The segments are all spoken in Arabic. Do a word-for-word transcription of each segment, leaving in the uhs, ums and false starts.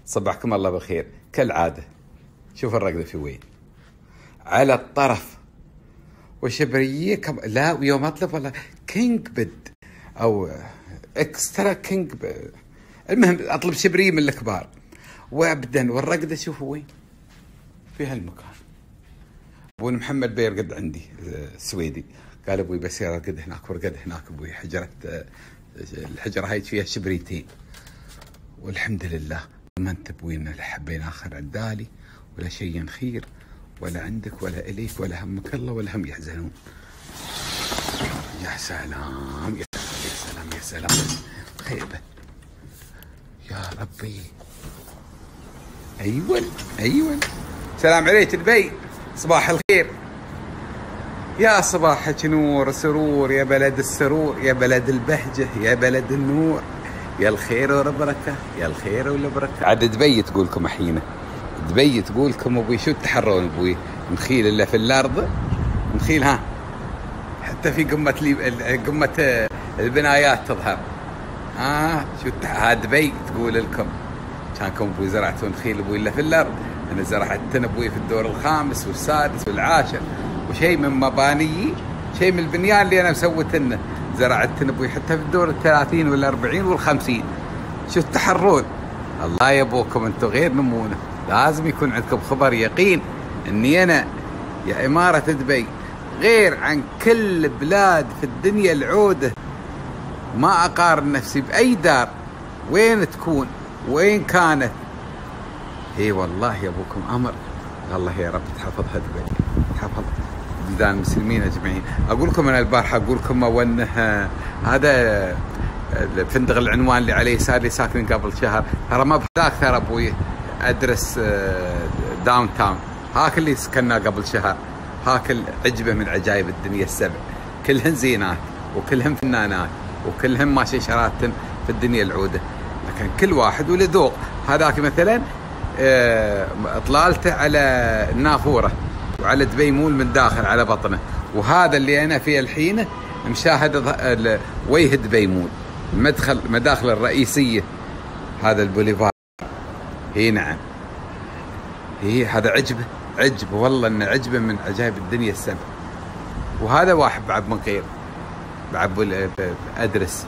صبحكم الله بالخير كالعادة. شوف الرقدة في وين، على الطرف وشبرية كم... لا ويوم أطلب ولا كينج بد أو إكسترا كينج ب... المهم أطلب شبرية من الكبار وأبدا. والرقدة شوفوا وين، في هالمكان. أبوي محمد بيرقد عندي السويدي، قال أبوي بس يرقد هناك ورقد هناك أبوي. حجرة الحجرة هاي فيها شبريتين والحمد لله. ما انت ابوينا لا حبينا اخر عدالي ولا شيء خير ولا عندك ولا اليك ولا همك الله ولا هم يحزنون. يا سلام يا سلام يا سلام خيبه يا ربي. ايوه ايوه. سلام عليك دبي، صباح الخير. يا صباحك نور سرور يا بلد السرور يا بلد البهجه يا بلد النور يا الخير والبركة يا الخير والبركة. عاد دبي تقولكم الحين، دبي تقولكم ابوي شو تحرون ابوي، نخيل الا في الارض نخيل ها حتى في قمة لي قمة البنايات تظهر. اه شو ها دبي تقول لكم كانكم ابوي زرعتوا نخيل ابوي الا في الارض. انا زرعتن ابوي في الدور الخامس والسادس والعاشر، وشيء من مبانيي شيء من البنيان اللي انا مسوتنه زرعتن ابوي حتى في الدور الثلاثين والاربعين والخمسين. شو تحرون الله يبوكم انتم غير نمونه. لازم يكون عندكم خبر يقين اني انا يا امارة دبي غير عن كل بلاد في الدنيا العودة. ما اقارن نفسي باي دار وين تكون وين كانت. اي والله يا ابوكم امر. الله يا رب تحفظها دبي، تحفظ بلدان المسلمين اجمعين. اقول لكم انا البارحه اقول لكم وانه هذا الفندق العنوان اللي عليه صار لي ساكن قبل شهر، ترى ما بذاك ترى ابوي ادرس داون تاون، هاك اللي سكننا قبل شهر، هاك عجبه من عجائب الدنيا السبع، كلهن زينات وكلهن فنانات وكلهن ماشي شراتن في الدنيا العوده، لكن كل واحد وله ذوق. هذاك مثلا اطلالته على النافوره وعلى دبي مول من داخل على بطنه، وهذا اللي انا فيه الحين مشاهد وجه دبي مول المدخل مداخل الرئيسيه، هذا البوليفار. اي نعم هي هذا عجبه عجبه والله انه عجبه من عجائب الدنيا السبع. وهذا واحد بعد من غير بعد ادرس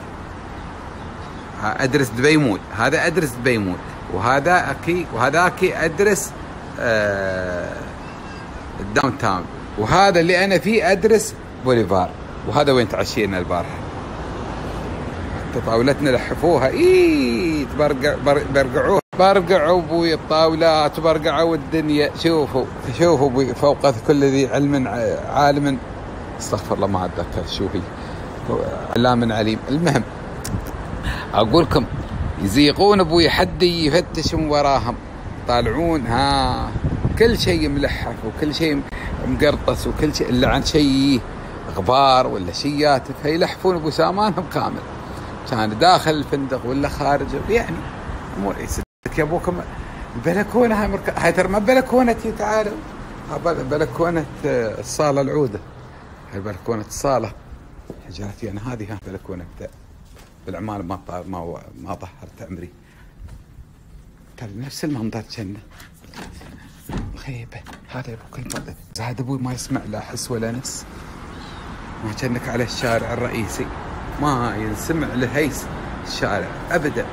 ادرس دبي مول، هذا ادرس دبي مول، وهذا اكي وهذاكي ادرس آه الداون تاون، وهذا اللي انا فيه ادرس بوليفار. وهذا وين تعشينا البارحه، حتى طاولتنا لحفوها اي تبرقع برقعوها برقعوا ابوي الطاولات برقعوا الدنيا. شوفوا شوفوا ابوي فوق كل ذي علم عالم، استغفر الله ما اتذكر شو هي، علام عليم. المهم اقول لكم يزيقون ابوي حد يفتش من وراهم، طالعون ها كل شيء ملحف وكل شيء مقرطس وكل شيء اللي عن شيء غبار ولا شيات فيلحفون ابو سامانهم كامل، كان داخل الفندق ولا خارجه. يعني امور يا ابوكم البلكونه هاي مرك... هاي ترى ما بلكونتي، تعالوا بلكونه الصاله العوده، هاي بلكونه الصاله حجرتي انا هذه، ها بلكونه بالعمال ما ما ما ظهرت عمري. ترى نفس المنظر كنا الخيبه. هذا ابوك المنظر زاد ابوي ما يسمع لا حس ولا نس، ما كانك على الشارع الرئيسي، ما ينسمع لهيس الشارع ابدا.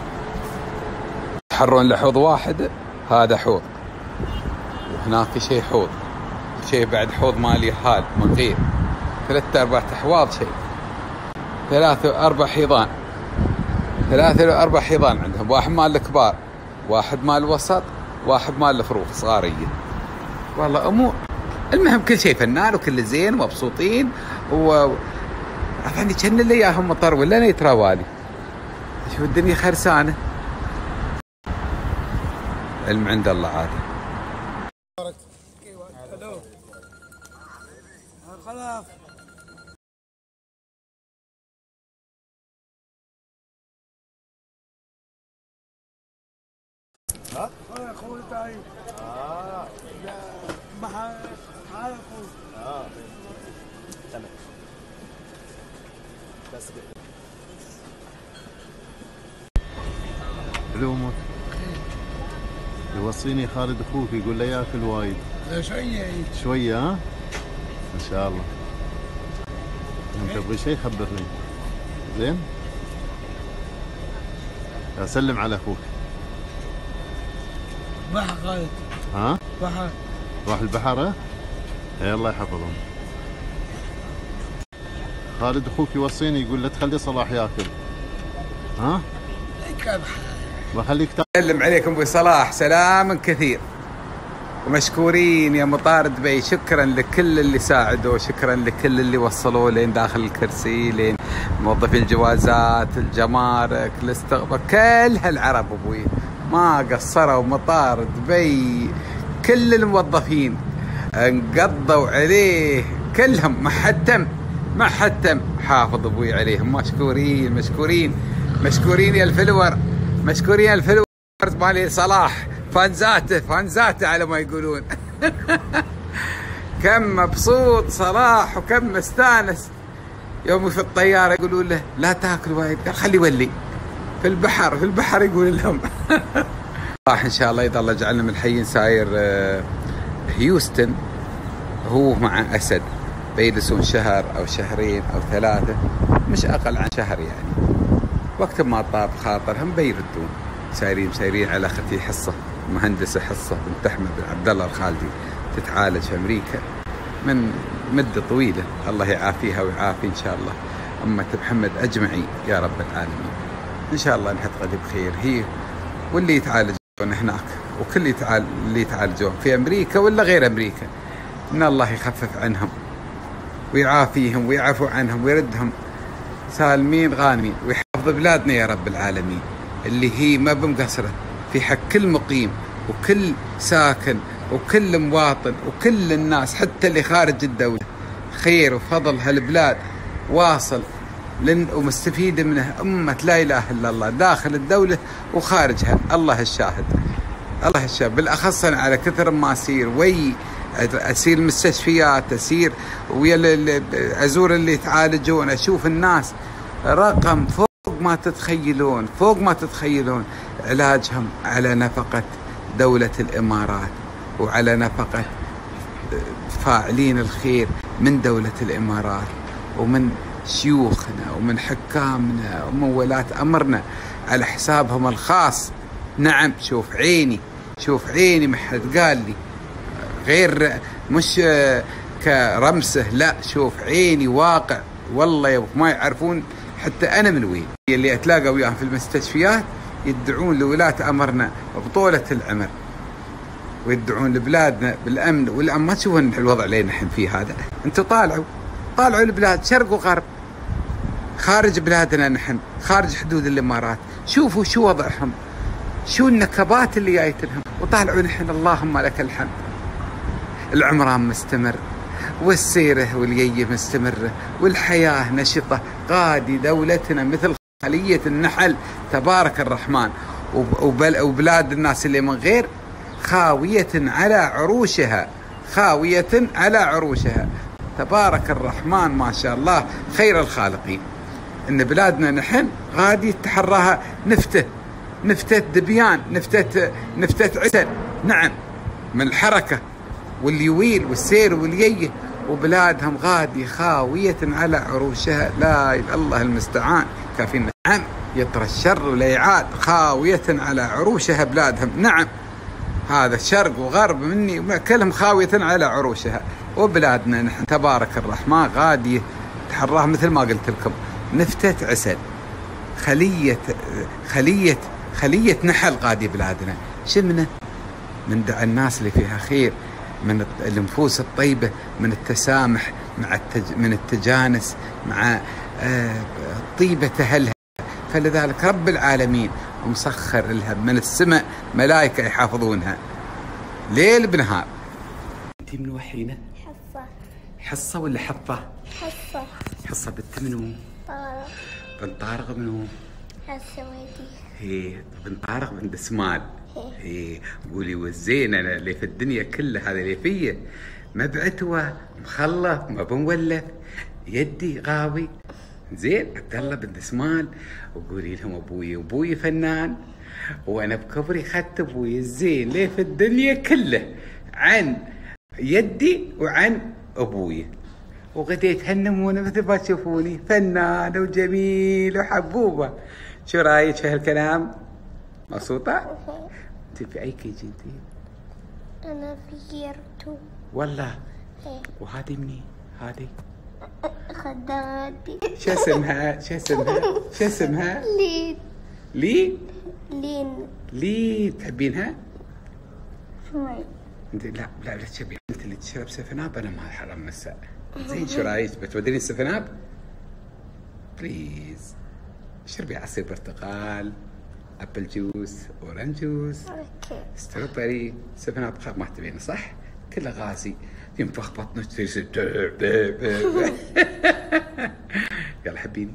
تحرون لحوض واحد، هذا حوض وهناك شيء حوض شيء بعد حوض مالي حال من غير ثلاثة أربعة أحواض شيء ثلاثة أربع حيضان ثلاثة أربع حيضان عندهم، واحد مال الكبار واحد مال الوسط واحد مال الفروخ صغارية. والله أمور. المهم كل شيء فنان وكل زين ومبسوطين و أعطاني كان اللي إياهم مطر ولا أنا يتراوالي. شوف الدنيا خرسانة، علم عند الله عاد. خلاص ها؟ اه اخوي طيب. اه لا ما هاي اخوي. اه تمام بس كده. يوصيني خالد اخوك يقول له ياكل وايد. شويه شويه ها؟ ان شاء الله. انت تبغي شيء خبرني. زين؟ اسلم على اخوك. بحر خالد. ها؟ بحر. روح البحر ها؟ اي الله يحفظهم. خالد اخوك يوصيني يقول لا تخلي صلاح ياكل. ها؟ بخليك اسلم عليكم ابو صلاح سلام كثير. ومشكورين يا مطار دبي، شكرا لكل اللي ساعدوا، شكرا لكل اللي وصلوا لين داخل الكرسي، لين موظفي الجوازات، الجمارك، الاستقبال، كل هالعرب ابوي ما قصروا. مطار دبي كل الموظفين انقضوا عليه كلهم، ما حد تم ما حد تم حافظ ابوي عليهم. مشكورين مشكورين مشكورين يا الفلور، مشكورين يا الفلور مالي صلاح، فانزاته فانزاته على ما يقولون. كم مبسوط صلاح وكم مستانس. يوم في الطياره يقولون له لا تاكل وايد، قال خلي يولي في البحر في البحر يقول لهم. راح ان شاء الله اذا الله جعلنا من الحين ساير هيوستن، هو مع اسد بيجلسون شهر او شهرين او ثلاثه، مش اقل عن شهر يعني. وقت ما طاب خاطرهم بيردون. سايرين سايرين على اختي حصه مهندسه حصه بنت احمد بن عبد الله الخالدي تتعالج في امريكا من مده طويله، الله يعافيها ويعافي ان شاء الله امه محمد اجمعين يا رب العالمين. ان شاء الله نحط قد بخير هي واللي يتعالجون هناك، وكل يتعال... اللي يتعالجون في امريكا ولا غير امريكا، ان الله يخفف عنهم ويعافيهم ويعفو عنهم ويردهم سالمين غانمين، ويحفظ بلادنا يا رب العالمين اللي هي ما بمقصرة في حق كل مقيم وكل ساكن وكل مواطن وكل الناس حتى اللي خارج الدولة. خير وفضل هالبلاد واصل لن ومستفيدة منه أمة لا إله إلا الله داخل الدولة وخارجها. الله الشاهد الله الشاهد. بالأخص أنا على كثر ما أسير وي أسير المستشفيات، أسير ويا أزور اللي يتعالجون، أشوف الناس رقم فوق ما تتخيلون فوق ما تتخيلون علاجهم على نفقة دولة الإمارات وعلى نفقة فاعلين الخير من دولة الإمارات ومن شيوخنا ومن حكامنا ومن ولاة أمرنا على حسابهم الخاص. نعم شوف عيني شوف عيني ما حد قال لي غير مش كرمسه، لا شوف عيني واقع والله يا ما يعرفون حتى أنا من وين. اللي أتلاقى وياهم في المستشفيات يدعون لولاة أمرنا بطولة العمر ويدعون لبلادنا بالأمن والأمن. ما تشوفون الوضع اللي نحن فيه هذا؟ أنتوا طالعوا طالعوا البلاد شرق وغرب خارج بلادنا، نحن خارج حدود الإمارات، شوفوا شو وضعهم، شو النكبات اللي جايتنهم، وطالعوا نحن اللهم لك الحمد. العمران مستمر والسيرة والجية مستمرة والحياة نشطة، قادي دولتنا مثل خلية النحل تبارك الرحمن، وبلاد الناس اللي من غير خاوية على عروشها خاوية على عروشها تبارك الرحمن ما شاء الله خير الخالقين. إن بلادنا نحن غادي يتحراها نفتة نفتة دبيان نفتة نفتة عسل، نعم من الحركة واليويل والسير والييه، وبلادهم غادي خاوية على عروشها. لا الله المستعان كافينا. نعم يطرى الشر ولا يعاد، خاوية على عروشها بلادهم. نعم هذا شرق وغرب مني كلهم خاوية على عروشها، وبلادنا نحن تبارك الرحمن غادي تحراها مثل ما قلت لكم نفتة عسل، خلية خلية خلية نحل غادي بلادنا. شمنا من دع الناس اللي فيها خير، من النفوس الطيبة، من التسامح مع التج... من التجانس مع آه... طيبة أهلها. فلذلك رب العالمين مسخر لها من السماء ملائكة يحافظونها ليل بنهار. انتي من وحينة؟ حصة. حصة ولا حطة؟ حصة. حصة بنت منو؟ طارق. بنت طارق منو؟ السويدي. هي بنت طارق بنت سمال. هي قولي والزين انا اللي في الدنيا كلها هذا اللي فيه مبعتوه مخلف ما بنولف يدي غاوي زين عبد الله بن سمال. وقولي لهم ابوي ابوي فنان وانا بكبري خدت ابوي الزين ليه في الدنيا كله عن يدي وعن ابوي، وغديت هالنمونه مثل ما تشوفوني فنانه وجميل وحبوبه. شو رايك في هالكلام؟ مبسوطه؟ انت في اي كيجي انت؟ أنا في يير تو. والله؟ إيه. وهذه مني؟ هذه خدامتي. شو اسمها؟ شو اسمها؟ شو اسمها؟ لين. لي؟ لين. لي تحبينها؟ شوي. انت لا لا لا تشبي، انت اللي تشرب سفناب انا ما حرام مساء. زين شو رايك؟ بتوديني السفناب؟ بليز. اشربي عصير برتقال، ابل جوس، اورنج جوس، اوكي. ستروبري، سفناب خاب ما تبينه صح؟ كله غازي، ينفخ بطنك تصير يلا حبيني.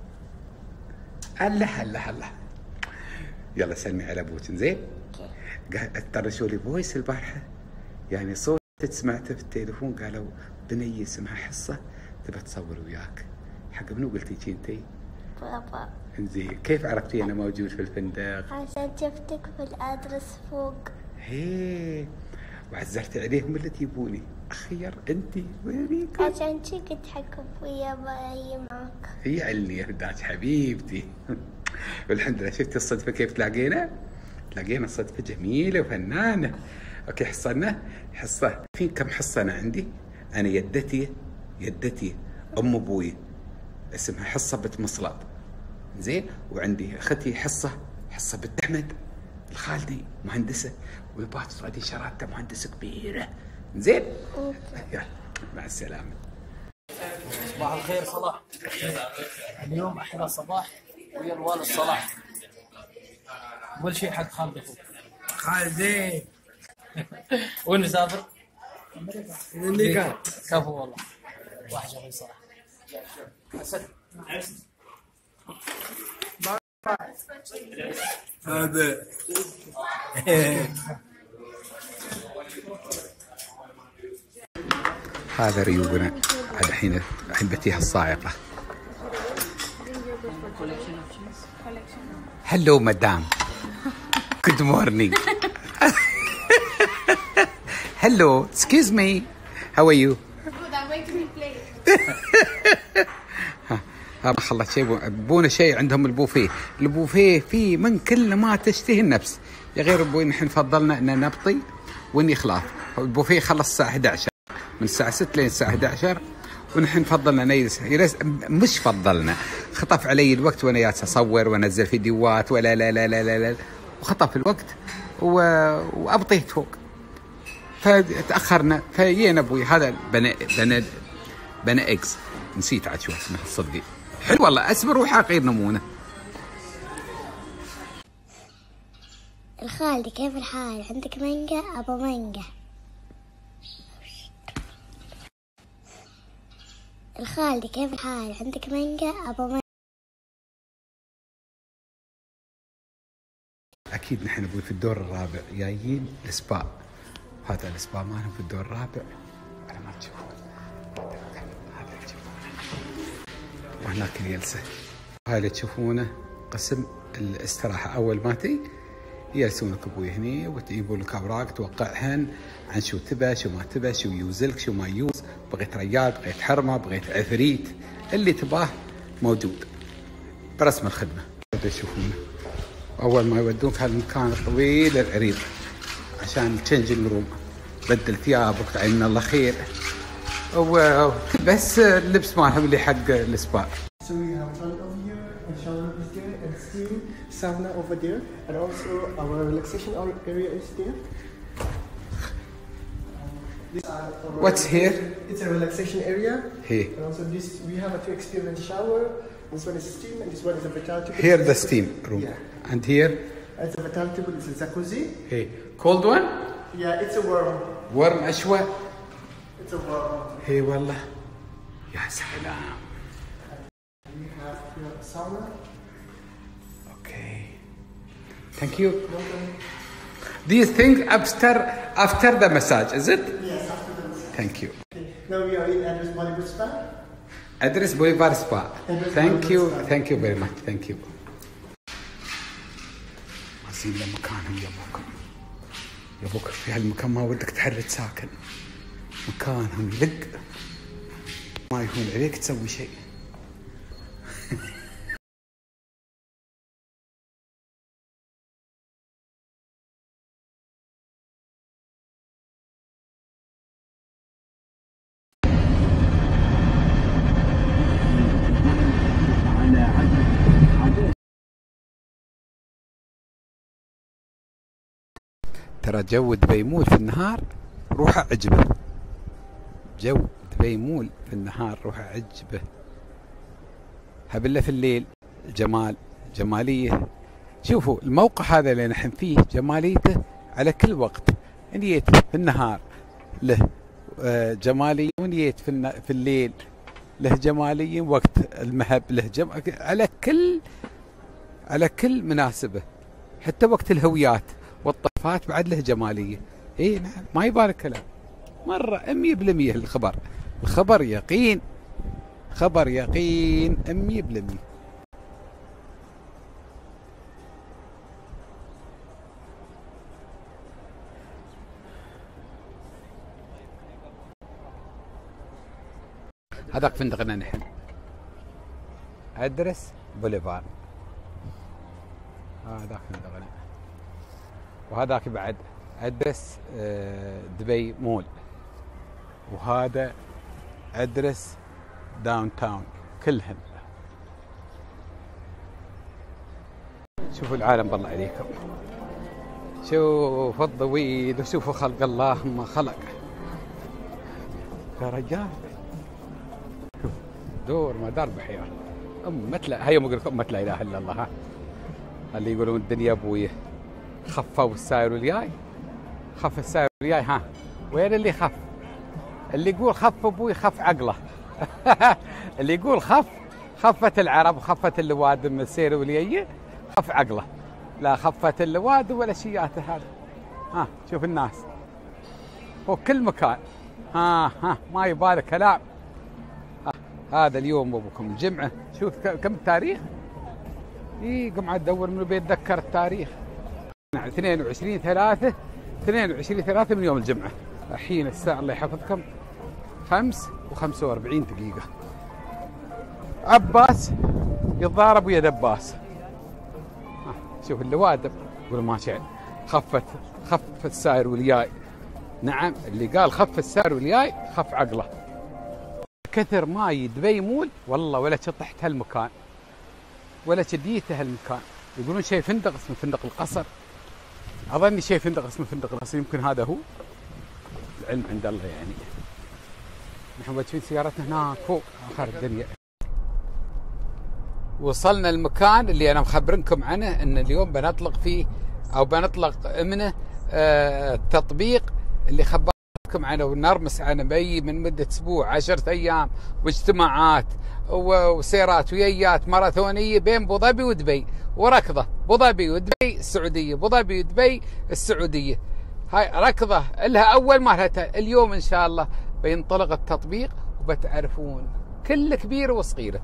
هلا هلا هلا. يلا سلمي على ابوك زين؟ قاعد طرشوا لي فويس البارحه، يعني صوت سمعته في التليفون، قالوا بنيه اسمها حصه تبى تصور وياك. حق منو قلتي شي انتي؟ بابا. زين كيف عرفتي انا موجود في الفندق؟ عشان شفتك في الادرس فوق. هي وعزرت عليهم اللي تجيبوني. اخير انتي وينك؟ عشان شي كنت حق ابويا باي معك. هي علي يا حبيبتي. والحمد لله شفتي الصدفه كيف تلاقينا؟ تلاقينا صدفه جميله وفنانه. اوكي حصلنا حصه، في كم حصه انا عندي؟ انا يدتي يدتي ام ابوي اسمها حصه بنت مصلب زين، وعندي اختي حصه حصه بنت احمد الخالدي مهندسه، ويبات صادي شراته مهندسه كبيره زين. يلا مع السلامه. صباح الخير صلاح. اليوم احلى صباح ويا الوالد صلاح. اول شيء حق خالد اخوك. خالدي. وين مسافر؟ اللي كان كفو والله. وحشه اخوي صلاح. حسن. هذا هذا ريوقنا الحين الحين بتيها الصاعقه. هلو مدام. Good morning. Hello, excuse me. How are you? Good, I'm waiting to play. ها ما خلص شيء بونا شيء عندهم البوفيه، البوفيه فيه من كل ما تشتهي النفس. يا غير ابوي نحن فضلنا ان نبطي واني خلاف. البوفيه خلص الساعه احد عشر، من الساعه ستة لين الساعه احد عشر، ونحن فضلنا نجلس مش فضلنا خطف علي الوقت وانا جالس اصور وانزل فيديوهات ولا لا لا لا لا, لا. وخطف الوقت و... وابطيت فوق فتاخرنا. فجينا ابوي هذا بنا بنا بنا اكس، نسيت عاد شو اسمه صدقي. حلو والله اسمر وحاقير نمونه. الخالدي كيف الحال؟ عندك مانجا؟ ابو مانجا. الخالدي كيف الحال؟ عندك مانجا؟ ابو مانجا. اكيد نحن ابوي في الدور الرابع جايين السبا، هذا السبا مالهم في الدور الرابع على ما تشوفون. هذا تشوفونه وهناك الجلسه، هاي اللي تشوفونه قسم الاستراحه. اول ما تي يجلسونك ابوي هني ويجيبون لك اوراق توقعهن عن شو تبى شو ما تبى، شو يوزلك شو ما يوز، بغيت ريال بغيت حرمه بغيت عفريت، اللي تباه موجود برسم الخدمه. تشوفونه اول ما يودونك هالمكان الطويل العريض عشان تشنجنج روم، بدل ثيابك تعين الله خير، وبس اللبس مالهم اللي حق السبا. So we have toilet over here, and shower is there, and steam sauna over there, and also our relaxation area is there. These are our What's here? It's a relaxation area. Here. And also this, we have a two experience shower. This one is steam, and this one is a vitality. Here the steam room. Yeah. And here? It's a vitality pool. It's a jacuzzi. Hey. Cold one? Yeah, it's a warm. warm أشوى. It's a warm. هي والله. يا سلام. We have here a sauna. Okay. Thank you. Do you think after after the massage, is it? Yes, after the massage. Thank you. Okay. Now we are in Address Bollywood Spa. Address Boulevard Spa. Address Thank Boulevard you. Spa. Thank you very much. Thank you. ما جاهزين لمكانهم يا ابوكم. يا ابوكم في هالمكان ما ودك تحرج ساكن، مكانهم يلق، ما يهون عليك تسوي شيء. ترى جو دبي مول في النهار روح عجبه، جو دبي مول في النهار روح عجبه، هبله في الليل جمال جماليه. شوفوا الموقع هذا اللي نحن فيه جماليته على كل وقت، نيت في النهار له جمالية، ونيت في في الليل له جمالية، وقت المهب له جمال، على كل على كل مناسبة، حتى وقت الهويات والطفات بعد له جمالية. اي نعم ما يبالك كلام، مرة مية بالمية الخبر، الخبر يقين، خبر يقين مية بالمية. هذاك فندقنا نحن، ادرس بوليفار، هذاك فندقنا، وهذاك بعد ادرس دبي مول، وهذا ادرس داون تاون، كلهن. شوفوا العالم بالله عليكم، شوفوا الضويل وشوفوا خلق الله ما خلق يا رجال. دور ما دار بحياه أمة لا، هي مقولك أمة لا إله إلا الله. ها اللي يقولون الدنيا أبويه خفوا الساير والياي، خف الساير والياي. ها وين اللي خف؟ اللي يقول خف أبوي خف عقله. اللي يقول خف، خفت العرب وخفت اللواد من السير والياي، خف عقله. لا خفت اللواد ولا شياته هذا. ها شوف الناس وكل مكان. ها ها ما يبالك كلام. هذا اليوم ابوكم الجمعه، شوف كم التاريخ. اي قم عاد ادور من بيتذكر التاريخ. اثنين وعشرين ثلاثة اثنين وعشرين ثلاثة من يوم الجمعه. الحين الساعه الله يحفظكم خمس وخمسة وأربعين دقيقه. عباس يتضارب ويا دباس. شوف اللوادم يقول ما شاء خفت خف السائر والياي. نعم اللي قال خف السائر والياي خف عقله. كثر ما دبي مول والله ولا شطحت هالمكان ولا شديت هالمكان. يقولون شيء فندق اسمه فندق القصر، اظني شيء فندق اسمه فندق القصر، يمكن هذا هو، العلم عند الله يعني. نحن واقفين سيارتنا هناك فوق اخر الدنيا. وصلنا المكان اللي انا مخبرنكم عنه ان اليوم بنطلق فيه او بنطلق منه آه التطبيق اللي خبر عنه ونرمس عنه بي من مدة أسبوع، عشرة أيام، واجتماعات وسيرات ويايات ماراثونية بين أبو ظبي ودبي، وركضة أبو ظبي ودبي السعودية، أبو ظبي ودبي السعودية. هاي ركضة لها أول مرة. اليوم إن شاء الله بينطلق التطبيق وبتعرفون كل كبيرة وصغيرة.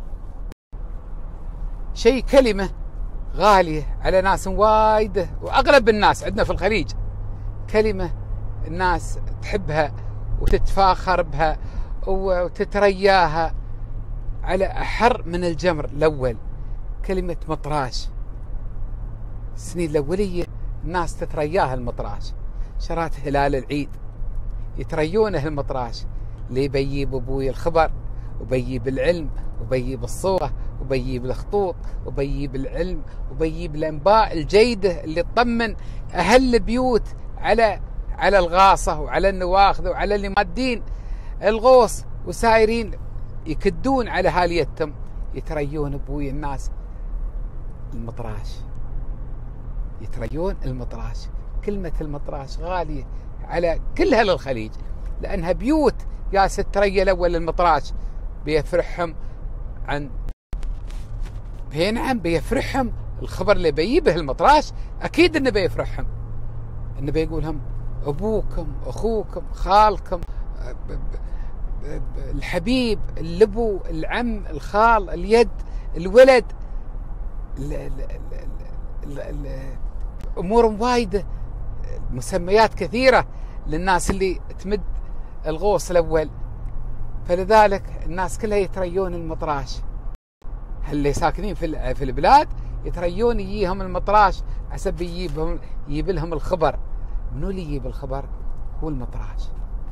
شيء كلمة غالية على ناس وايدة، وأغلب الناس عندنا في الخليج كلمة الناس تحبها وتتفاخر بها وتترياها على أحر من الجمر الأول، كلمة مطراش. السنين الأولية الناس تترياها المطراش، شرات هلال العيد يتريونه المطراش، ليه بيجيب أبوي الخبر وبيجيب العلم وبيجيب الصورة وبيجيب الخطوط وبيجيب العلم وبيجيب الأنباء الجيدة اللي تطمن أهل البيوت على على الغاصة وعلى النواخذ وعلى اللي مادين الغوص وسايرين يكدون على هاليتهم، يتريون ابوي الناس المطراش، يتريون المطراش. كلمة المطراش غالية على كل أهل الخليج، لأنها بيوت يا ستريا الأول المطراش بيفرحهم عن بينعم، بيفرحهم الخبر اللي بيجيبه المطراش، أكيد إنه بيفرحهم، إنه بيقولهم أبوكم أخوكم خالكم الحبيب اللبو العم الخال اليد الولد امور وايده، مسميات كثيره للناس اللي تمد الغوص الاول، فلذلك الناس كلها يتريون المطراش. اللي ساكنين في في البلاد يتريون يجيهم المطراش حسب يجيبهم يجيب لهم الخبر. منو اللي يجيب الخبر؟ هو المطراش،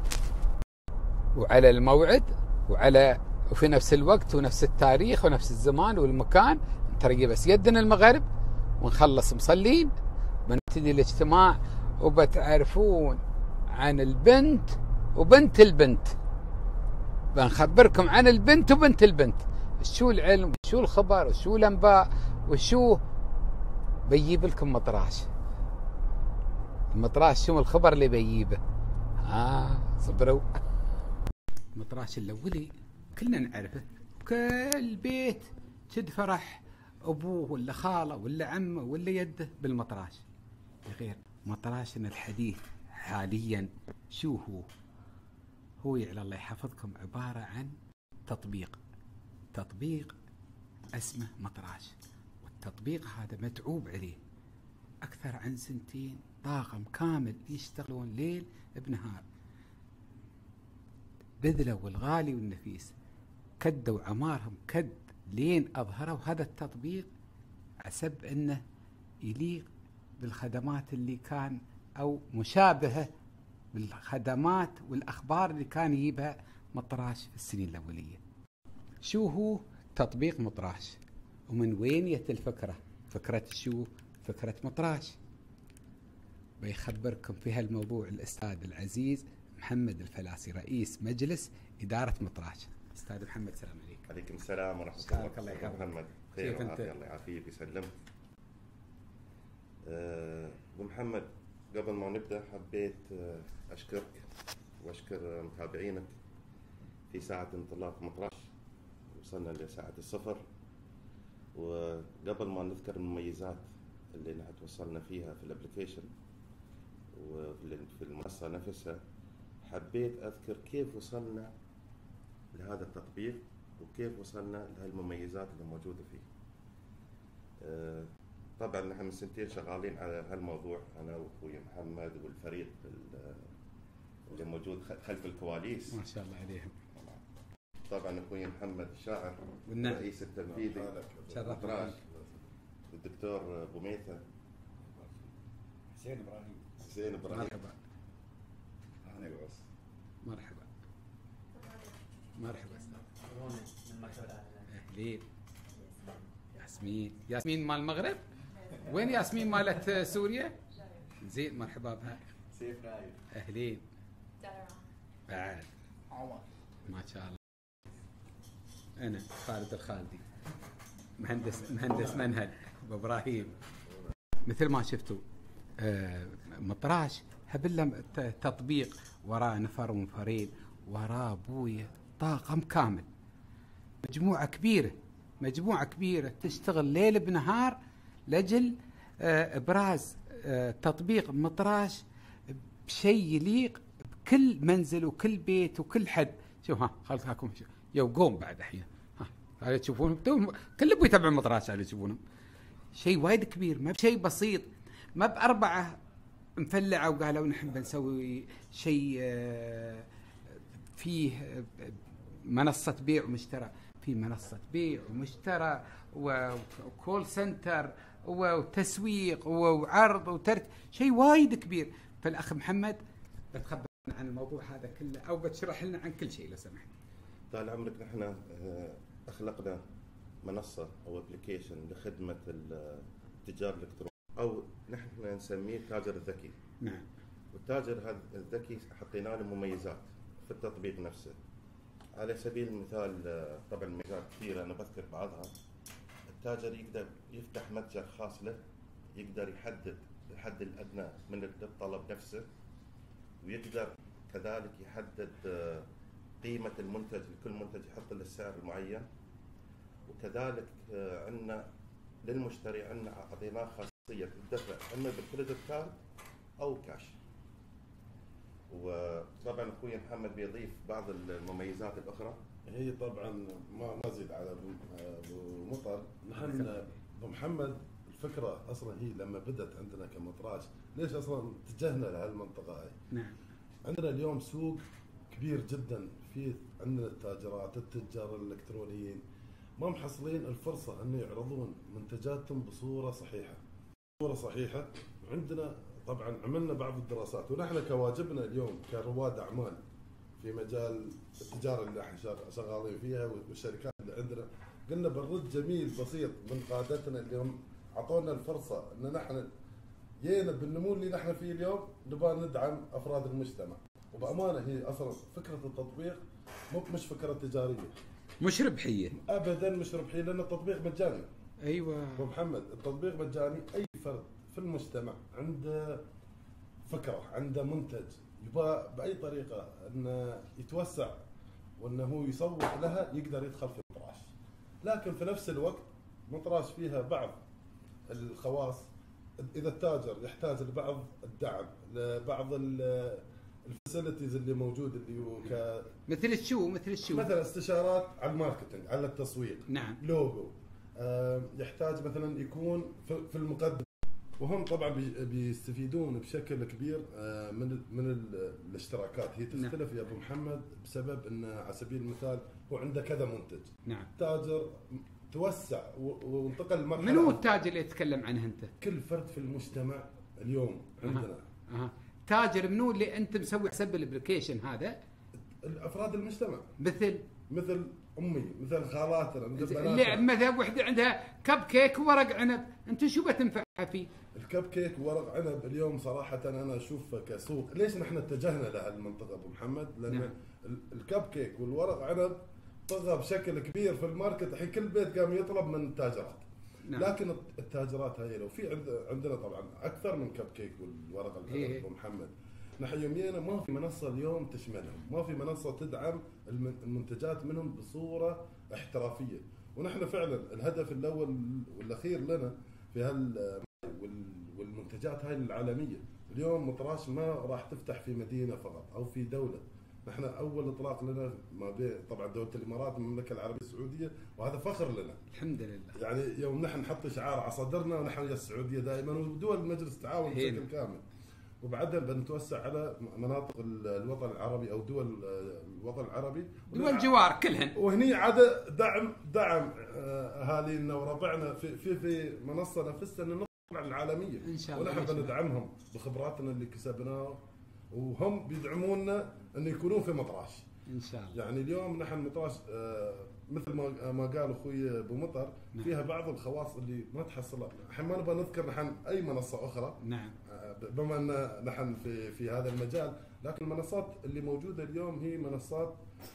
وعلى الموعد وعلى وفي نفس الوقت ونفس التاريخ ونفس الزمان والمكان. ترى بس يدنا المغرب ونخلص مصلين بنبتدي الاجتماع، وبتعرفون عن البنت وبنت البنت. بنخبركم عن البنت وبنت البنت، شو العلم وشو الخبر وشو الانباء وشو. بيجيب لكم مطراش. المطراش شو الخبر اللي بيجيبه؟ اه صبروا. المطراش الاولي كلنا نعرفه، كل بيت شد فرح ابوه ولا خاله ولا عمه ولا يده بالمطراش. غير مطراشنا الحديث حاليا شو هو؟ هو على الله يحفظكم عبارة عن تطبيق. تطبيق اسمه مطراش، والتطبيق هذا متعوب عليه أكثر عن سنتين، طاقم كامل يشتغلون ليل بنهار، بذلوا الغالي والنفيس، كدوا عمارهم كد لين أظهروا هذا التطبيق حسب أنه يليق بالخدمات اللي كان أو مشابهة بالخدمات والأخبار اللي كان يجيبها مطراش في السنين الأولية. شو هو تطبيق مطراش؟ ومن وين جت الفكرة؟ فكرة شو؟ فكرة مطراش. بيخبركم في هالموضوع الأستاذ العزيز محمد الفلاسي، رئيس مجلس إدارة مطراش. أستاذ محمد السلام عليكم. عليكم السلام ورحمة الله. الله يحفظك. محمد خير وعافية، الله يعافيك ويسلمك. أبو محمد، قبل ما نبدأ حبيت أشكرك وأشكر متابعينك في ساعة انطلاق مطراش. وصلنا لساعة الصفر، وقبل ما نذكر المميزات اللي نحن توصلنا فيها في الابليكيشن وفي المنصة نفسها، حبيت أذكر كيف وصلنا لهذا التطبيق وكيف وصلنا لهالمميزات اللي موجودة فيه. طبعا نحن من سنتين شغالين على هالموضوع، أنا وأخوي محمد والفريق اللي موجود خلف الكواليس ما شاء الله عليهم. طبعا أخوي محمد الشاعر الرئيس التنفيذي مطراش، الدكتور بوميثة، حسين إبراهيم حسين إبراهيم مرحبا أنا بس مرحبا مرحبا استاذ. اهلين. ياسمين ياسمين مال المغرب؟ وين ياسمين مالت سوريا؟ زين مرحبا بها. سيف نايف. اهلين. بعد عمر ما شاء الله. انا خالد الخالدي، مهندس مهندس منهل بابراهيم. مثل ما شفتوا آه مطراش هبل تطبيق وراه نفر ونفرين، وراه ابويا طاقم كامل، مجموعه كبيره مجموعه كبيره تشتغل ليل بنهار لاجل آه ابراز آه تطبيق مطراش بشيء يليق بكل منزل وكل بيت وكل حد. شوف ها خلصكم يو قوم بعد احيانا ها هذا تشوفون كل ابو يتابع مطراش هذا تشوفونه شيء وايد كبير، ما بشيء بسيط، ما بأربعة مفلعة وقالوا نحن بنسوي شيء فيه منصة بيع ومشترى. في منصة بيع ومشترى وكول سنتر وتسويق وعرض وترك، شيء وايد كبير. فالأخ محمد بتخبرنا عن الموضوع هذا كله أو بتشرح لنا عن كل شيء لو سمحت. طال عمرك، نحن أخلقنا منصة أو أبليكيشن لخدمة التجار الإلكترونية، أو نحن نسميه التاجر الذكي. نعم. والتاجر هذا الذكي حطينا له مميزات في التطبيق نفسه. على سبيل المثال، طبعا مميزات كثيرة أنا بذكر بعضها. التاجر يقدر يفتح متجر خاص له، يقدر يحدد الحد الأدنى من الطلب نفسه، ويقدر كذلك يحدد قيمة المنتج، لكل منتج يحط له السعر المعين. وكذلك عندنا للمشتري عندنا اعطيناه خاصيه الدفع اما بالكريدت كارد او كاش. وطبعا اخوي محمد بيضيف بعض المميزات الاخرى. هي طبعا ما ما زيد على ابو مطر. نحن ابو محمد الفكره اصلا هي لما بدت عندنا كمطراش، ليش اصلا اتجهنا لهالمنطقه هاي؟ نعم. عندنا اليوم سوق كبير جدا، في عندنا التاجرات، التجار الالكترونيين ما محصلين الفرصه انه يعرضون منتجاتهم بصوره صحيحه. بصوره صحيحه، عندنا طبعا عملنا بعض الدراسات، ونحن كواجبنا اليوم كرواد اعمال في مجال التجاره اللي احنا شغالين فيها والشركات اللي عندنا، قلنا بنرد جميل بسيط من قادتنا اليوم اعطونا الفرصه ان نحن جينا بالنمو اللي نحن فيه اليوم نبغى ندعم افراد المجتمع، وبامانه هي اصلا فكره التطبيق مو مش فكره تجاريه، مش ربحيه ابدا، مش ربحيه، لان التطبيق مجاني. ايوه ابو محمد، التطبيق مجاني، اي فرد في المجتمع عنده فكره، عنده منتج يبغى باي طريقه انه يتوسع وانه هو يسوق لها يقدر يدخل في مطراش. لكن في نفس الوقت مطراش فيها بعض الخواص، اذا التاجر يحتاج لبعض الدعم، لبعض الفاسيلتيز اللي موجود اللي هو ك مثل شو مثل شو مثلا استشارات على الماركتنج، على التسويق، نعم، لوجو، آه يحتاج مثلا يكون في المقدمه، وهم طبعا بيستفيدون بشكل كبير من من الاشتراكات. هي تختلف نعم. يا ابو محمد بسبب ان على سبيل المثال هو عنده كذا منتج، نعم، تاجر توسع وانتقل مرحله. من هو التاجر اللي يتكلم عنه انت؟ كل فرد في المجتمع اليوم عندنا. اها أه. تاجر منو اللي انت مسوي حسب الابلكيشن هذا؟ الافراد المجتمع، مثل مثل امي، مثل خالاتنا، مثل اللي مثلا وحده عندها كب كيك وورق عنب، انت شو بتنفعها فيه؟ الكب كيك وورق عنب اليوم صراحه انا اشوفه كسوق، ليش نحن اتجهنا لهالمنطقه ابو محمد؟ لان نعم. الكب كيك والورق عنب طغى بشكل كبير في الماركت، الحين كل بيت قام يطلب من التاجرات. نعم. لكن التاجرات هاي لو في عندنا طبعا اكثر من كب كيك والورق العنب ابو محمد، نحن يوميا ما في منصه اليوم تشملهم، ما في منصه تدعم المنتجات منهم بصوره احترافيه، ونحن فعلا الهدف الاول والاخير لنا في هال والمنتجات هاي العالميه. اليوم مطراش ما راح تفتح في مدينه فقط او في دوله، نحن اول اطلاق لنا ما بين طبعا دوله الامارات والمملكه العربيه السعوديه، وهذا فخر لنا الحمد لله. يعني يوم نحن نحط شعار على صدرنا ونحن يا السعوديه دائما، ودول مجلس التعاون بشكل كامل، وبعدين بنتوسع على مناطق الوطن العربي او دول الوطن العربي، دول الجوار كلهن، وهني عاد دعم دعم اهالينا وربعنا في في في منصه نفسها ان نطلع العالميه ان شاء الله، ونحن بندعمهم بخبراتنا اللي كسبناها، وهم بيدعمونا انه يكونون في مطراش ان شاء الله. يعني اليوم نحن مطراش مثل ما ما قال اخوي ابو مطر، فيها بعض الخواص اللي ما تحصلها، الحين ما نبغى نذكر نحن اي منصه اخرى، نعم، بما ان نحن في في هذا المجال، لكن المنصات اللي موجوده اليوم هي منصات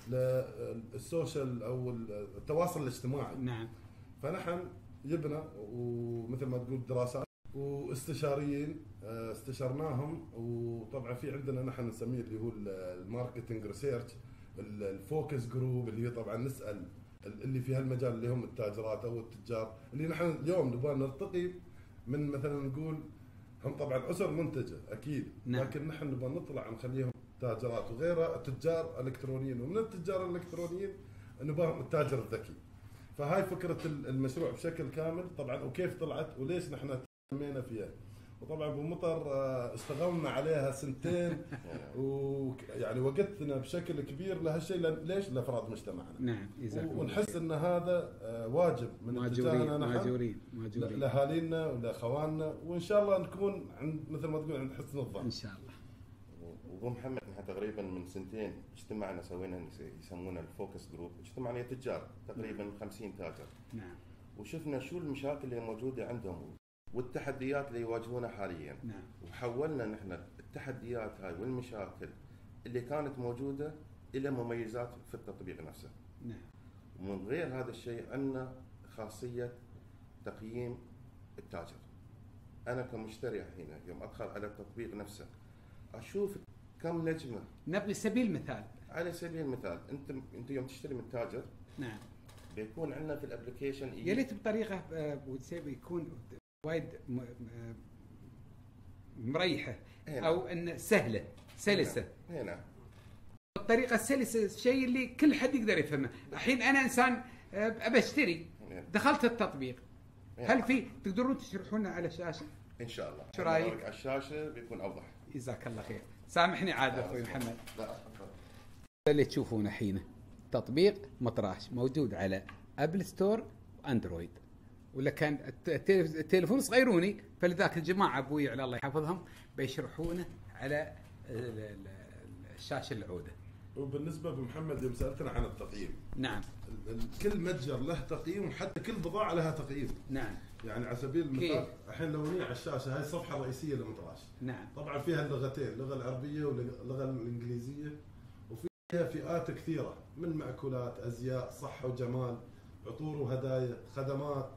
للسوشيال او التواصل الاجتماعي، نعم، فنحن جبنا ومثل ما تقول دراسات واستشاريين استشرناهم، وطبعا في عندنا نحن نسميه اللي هو الماركتنج ريسيرش، الفوكس جروب اللي هي طبعا نسال اللي في هالمجال اللي هم التاجرات او التجار، اللي نحن اليوم نبغى نرتقي من مثلا نقول هم طبعا اسر منتجه اكيد، نعم. لكن نحن نبغى نطلع نخليهم تاجرات وغيرها تجار الكترونيين، ومن التجار الالكترونيين نبغاهم التاجر الذكي. فهاي فكره المشروع بشكل كامل طبعا، وكيف طلعت وليش نحن تمينا فيها. وطبعا ابو مطر اشتغلنا عليها سنتين ويعني وقتنا بشكل كبير لهالشيء، ليش؟ لافراد مجتمعنا. نعم، ونحس ان هذا واجب من اتجاهنا نحن ماجورين ماجورين لاهالينا ولاخواننا، وان شاء الله نكون عند مثل ما تقول عند حسن الظن ان شاء الله. وابو محمد نحن تقريبا من سنتين اجتمعنا سوينا يسمونه الفوكس جروب، اجتمعنا تجار تقريبا خمسين تاجر، نعم، وشفنا شو المشاكل اللي موجوده عندهم والتحديات اللي يواجهونها حاليا، نعم، وحولنا نحن التحديات هاي والمشاكل اللي كانت موجوده الى مميزات في التطبيق نفسه. نعم. ومن غير هذا الشيء عندنا خاصيه تقييم التاجر. انا كمشتري هنا يوم ادخل على التطبيق نفسه اشوف كم نجمه. نبي سبيل المثال، على سبيل المثال انت انت يوم تشتري من تاجر، نعم، بيكون عندنا في الابلكيشن يا ريت بطريقه يكون وايد مريحه هنا. او ان سهله سلسه. هنا, هنا. الطريقه السلسه الشيء اللي كل حد يقدر يفهمه. الحين انا انسان ابى اشتري، دخلت التطبيق هل في تقدرون تشرحونا على الشاشه؟ ان شاء الله. شو رايك؟ على الشاشه بيكون اوضح. جزاك الله خير. سامحني عاد اخوي محمد. لا اللي تشوفونه حين تطبيق مطراش موجود على ابل ستور واندرويد، ولا كان التليفون صغيروني، فلذاك الجماعه ابوي على الله يحفظهم بيشرحونه على الشاشه العوده. وبالنسبه بمحمد يوم سالتنا عن التقييم، نعم كل متجر له تقييم وحتى كل بضاعه لها تقييم. نعم. يعني على سبيل المثال الحين لو نيجي على الشاشه هاي الصفحه الرئيسيه لمطراش. نعم. طبعا فيها اللغتين، اللغه العربيه واللغه الانجليزيه، وفيها فئات كثيره من مأكولات، ازياء، صحه وجمال، عطور وهدايا، خدمات،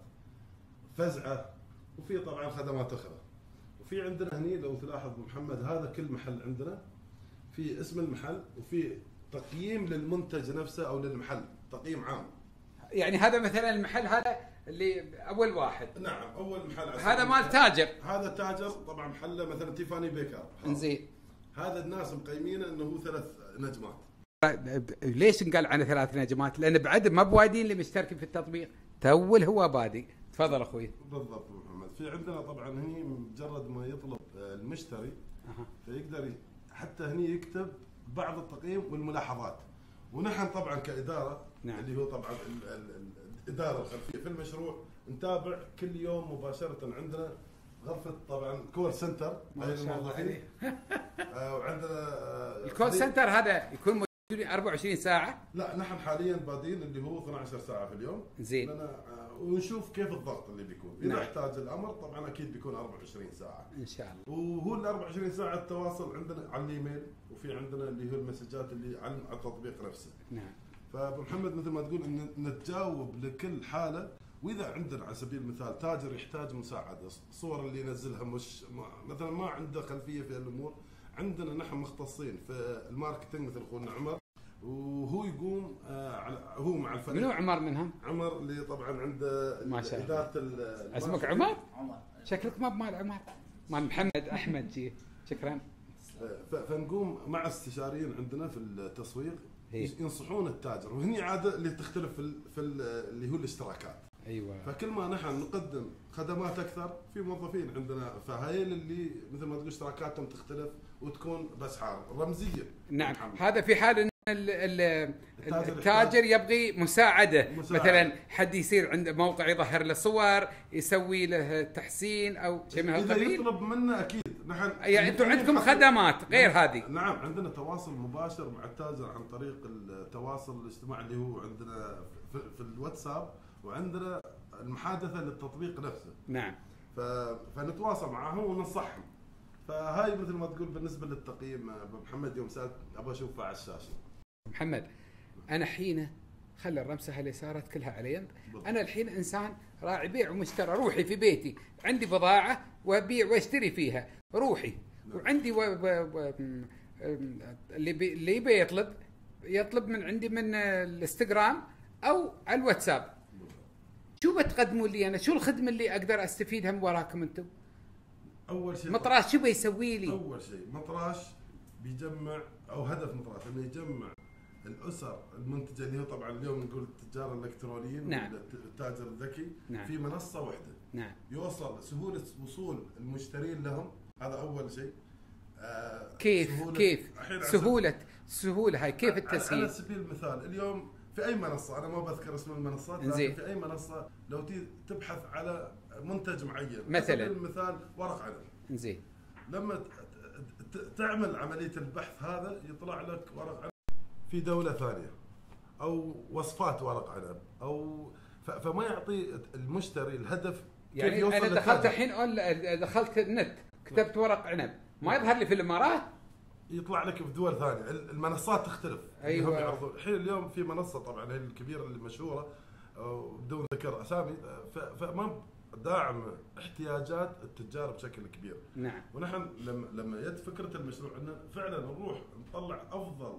فزعه، وفي طبعا خدمات اخرى. وفي عندنا هني لو تلاحظ محمد هذا كل محل عندنا في اسم المحل وفي تقييم للمنتج نفسه او للمحل، تقييم عام. يعني هذا مثلا المحل هذا اللي اول واحد. نعم اول محل. هذا مال تاجر. هذا تاجر طبعا محله مثلا تيفاني بيكر. انزين. هذا الناس مقيمينه انه هو ثلاث نجمات. ليش نقال عنه ثلاث نجمات؟ لان بعد ما بوايدين اللي مشتركين في التطبيق، تول هو بادي. تفضل اخوي. بالضبط محمد. في عندنا طبعا هني مجرد ما يطلب المشتري أه. فيقدر حتى هني يكتب بعض التقييم والملاحظات، ونحن طبعا كاداره نعم. اللي هو طبعا الاداره الخلفيه في المشروع نتابع كل يوم مباشره. عندنا غرفه طبعا كول سنتر ما شاء الله عليه. آه وعندنا آه الكول سنتر هذا يكون موجود أربعة وعشرين ساعه؟ لا نحن حاليا بادين اللي هو اثنتي عشرة ساعه في اليوم. زين. آه ونشوف كيف الضغط اللي بيكون، اذا نعم. احتاج الامر طبعا اكيد بيكون أربعة وعشرين ساعه ان شاء الله. وهو ال أربعة وعشرين ساعه التواصل عندنا على الايميل، وفي عندنا اللي هو المسجات اللي على التطبيق نفسه. نعم. فمحمد مثل ما تقول ان نتجاوب لكل حاله، واذا عندنا على سبيل المثال تاجر يحتاج مساعده، الصور اللي ينزلها مش مثلا ما عنده خلفيه في الامور، عندنا نحن مختصين في الماركتينج مثل اخونا عمر، وهو يقوم آه على هو مع الفريق. منو عمر منهم؟ عمر اللي طبعا عنده ما شاء الله اداره. اسمك عمر؟ عمر. شكلك ما بمال عمر، مال محمد احمد جي. شكرا. فنقوم مع استشاريين عندنا في التسويق هي. ينصحون التاجر، وهني عاده اللي تختلف في, في اللي هو الاشتراكات. ايوه. فكل ما نحن نقدم خدمات اكثر في موظفين عندنا فهايل اللي مثل ما تقول اشتراكاتهم تختلف وتكون باسعار رمزيه. نعم. محمد. هذا في حال ان التاجر يبغي مساعده. مساعدة. مثلا حد يصير عنده موقع يظهر له صور، يسوي له تحسين او شيء من هالقبيل. اذا يطلب منا اكيد نحن يعني انتم عندكم خدمات غير هذه. نعم عندنا تواصل مباشر مع التاجر عن طريق التواصل الاجتماعي اللي هو عندنا في, في الواتساب، وعندنا المحادثه للتطبيق نفسه. نعم. فنتواصل معهم وننصحهم. فهاي مثل ما تقول بالنسبه للتقييم محمد يوم سالت ابغى اشوفها على الشاشه. محمد انا حين خلي الرمسه اللي صارت كلها على يد، انا الحين انسان راعي بيع ومشترى، روحي في بيتي عندي بضاعه وابيع واشتري فيها روحي، وعندي و... و... و... اللي بي... اللي يبي يطلب يطلب من عندي من الانستغرام او على الواتساب. شو بتقدموا لي انا؟ شو الخدمه اللي اقدر استفيدها من وراكم انتم؟ اول شيء مطراش شو بيسوي لي؟ اول شيء مطراش بيجمع، او هدف مطراش انه يجمع الاسر المنتجه اللي هو طبعا اليوم نقول التجار الالكترونيين. نعم. التاجر الذكي. نعم. في منصه واحده. نعم. يوصل سهوله وصول المشترين لهم، هذا اول شيء. آه كيف سهولة كيف سهوله سهوله هاي كيف التسهيل؟ على سبيل المثال اليوم في اي منصه، انا ما بذكر اسم المنصات، لكن في اي منصه لو تبحث على منتج معين مثلا على سبيل المثال ورق عنب. زين. لما تعمل عمليه البحث هذا يطلع لك ورق عنب في دوله ثانيه، او وصفات ورق عنب، او فما يعطي المشتري الهدف. يعني كيف انا دخلت الحين دخلت النت كتبت ورق عنب ما يظهر لي في الامارات، يطلع لك في دول ثانيه. المنصات تختلف. ايوه. الحين اليوم في منصه طبعا هي الكبيره اللي مشهوره بدون ذكر اسامي، فما داعم احتياجات التجار بشكل كبير. نعم. ونحن لما لما يد فكره المشروع ان فعلا نروح نطلع افضل